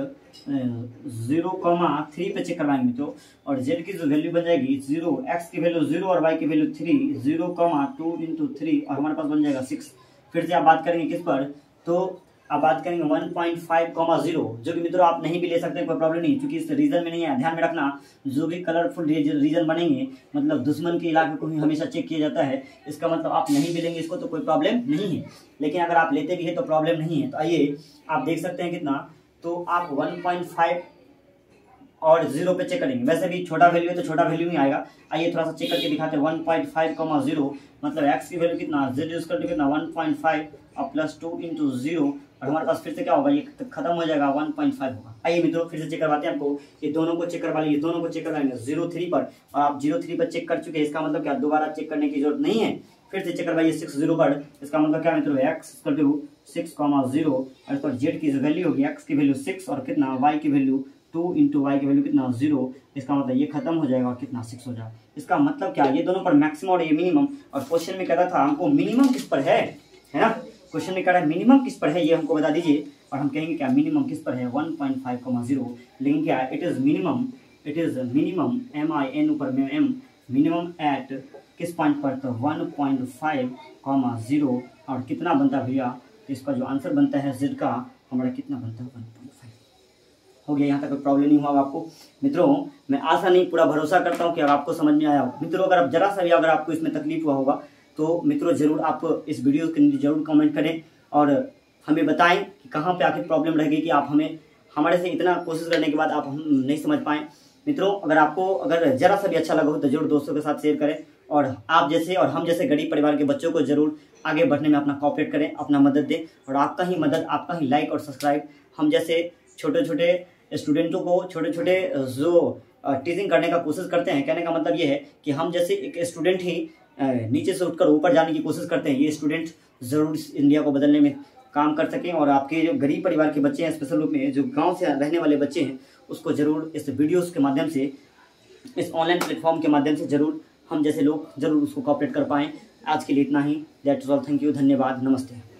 0,3 पे चेक करवाएंगे मित्रों, और z की जो वैल्यू बन जाएगी 0, x की वैल्यू 0 और y की वैल्यू 3, 0,2 इंटू 3 और हमारे पास बन जाएगा 6। फिर से आप बात करेंगे किस पर, तो आप बात करेंगे 1.5,0, जो कि मित्रों आप नहीं भी ले सकते कोई प्रॉब्लम नहीं, क्योंकि इस रीजन में नहीं है। ध्यान में रखना जो भी कलरफुल रीजन बनेंगे मतलब दुश्मन के इलाके को ही हमेशा चेक किया जाता है। इसका मतलब आप नहीं भी लेंगे इसको तो कोई प्रॉब्लम नहीं है, लेकिन अगर आप लेते भी है तो प्रॉब्लम नहीं है। तो आइए आप देख सकते हैं कितना, तो आप 1.5 और 0 पे चेक करेंगे। वैसे भी छोटा वैल्यू है तो छोटा वैल्यू ही आएगा। आइए थोड़ा सा चेक करके दिखाते हैं 1.5,0 मतलब x की वैल्यू कितना z इक्वल टू कितना 1.5 और प्लस 2 इंटू 0, और हमारे पास फिर से क्या होगा ये खत्म हो जाएगा 1.5 होगा। आइए मित्रों फिर से चेक करवाते हैं आपको, ये दोनों को चेक करवा लीजिए, दोनों को चेक करवाएंगे 0 3 पर, और आप 0 3 पर चेक कर चुके हैं। इसका मतलब क्या दोबारा चेक करने की जरूरत नहीं है, फिर से चेक करवाइए 6 0 पर। इसका मतलब क्या मित्रों x इक्वल टू 6,0 और इस पर z की जो वैल्यू होगी x की वैल्यू 6 और कितना y की वैल्यू 2 इंटू वाई की वैल्यू कितना 0। इसका मतलब ये खत्म हो जाएगा कितना 6 हो जाएगा। इसका मतलब क्या ये दोनों पर मैक्सिमम और ये मिनिमम, और क्वेश्चन में कह रहा था हमको मिनिमम किस पर है ना, क्वेश्चन में कह रहा है मिनिमम किस पर है ये हमको बता दीजिए, और हम कहेंगे क्या मिनिमम किस पर है 1.5,0, लेकिन क्या इट इज मिनिमम MIN ऊपर में M मिनिमम एट किस पॉइंट पर, तो 1.5,0, और कितना बनता है भैया, इसका जो आंसर बनता है z का हमारा कितना बनता है 1.5 हो गया। यहाँ तक कोई प्रॉब्लम नहीं हुआ आपको मित्रों। मैं आशा नहीं पूरा भरोसा करता हूँ कि आपको समझ में आया हो मित्रों। अगर आप जरा सा भी अगर आपको इसमें तकलीफ हुआ होगा तो मित्रों जरूर आप इस वीडियो के नीचे जरूर कमेंट करें और हमें बताएं कि कहाँ पे आखिर प्रॉब्लम रह गई कि आप हमें हमारे से इतना कोशिश करने के बाद आप हम नहीं समझ पाएँ। मित्रों अगर आपको अगर जरा सा भी अच्छा लगा हो तो जरूर दोस्तों के साथ शेयर करें, और आप जैसे और हम जैसे गरीब परिवार के बच्चों को जरूर आगे बढ़ने में अपना कोऑपरेट करें, अपना मदद दें, और आपका ही मदद आपका ही लाइक और सब्सक्राइब हम जैसे छोटे छोटे स्टूडेंटों को छोटे छोटे जो टीचिंग करने का कोशिश करते हैं, कहने का मतलब ये है कि हम जैसे एक स्टूडेंट ही नीचे से उठकर ऊपर जाने की कोशिश करते हैं, ये स्टूडेंट ज़रूर इस इंडिया को बदलने में काम कर सकें। और आपके जो गरीब परिवार के बच्चे हैं, स्पेशल रूप में जो गांव से रहने वाले बच्चे हैं, उसको ज़रूर इस वीडियोस के माध्यम से, इस ऑनलाइन प्लेटफॉर्म के माध्यम से ज़रूर हम जैसे लोग ज़रूर उसको कोऑपरेट कर पाएँ। आज के लिए इतना ही। That's all. थैंक यू, धन्यवाद, नमस्ते।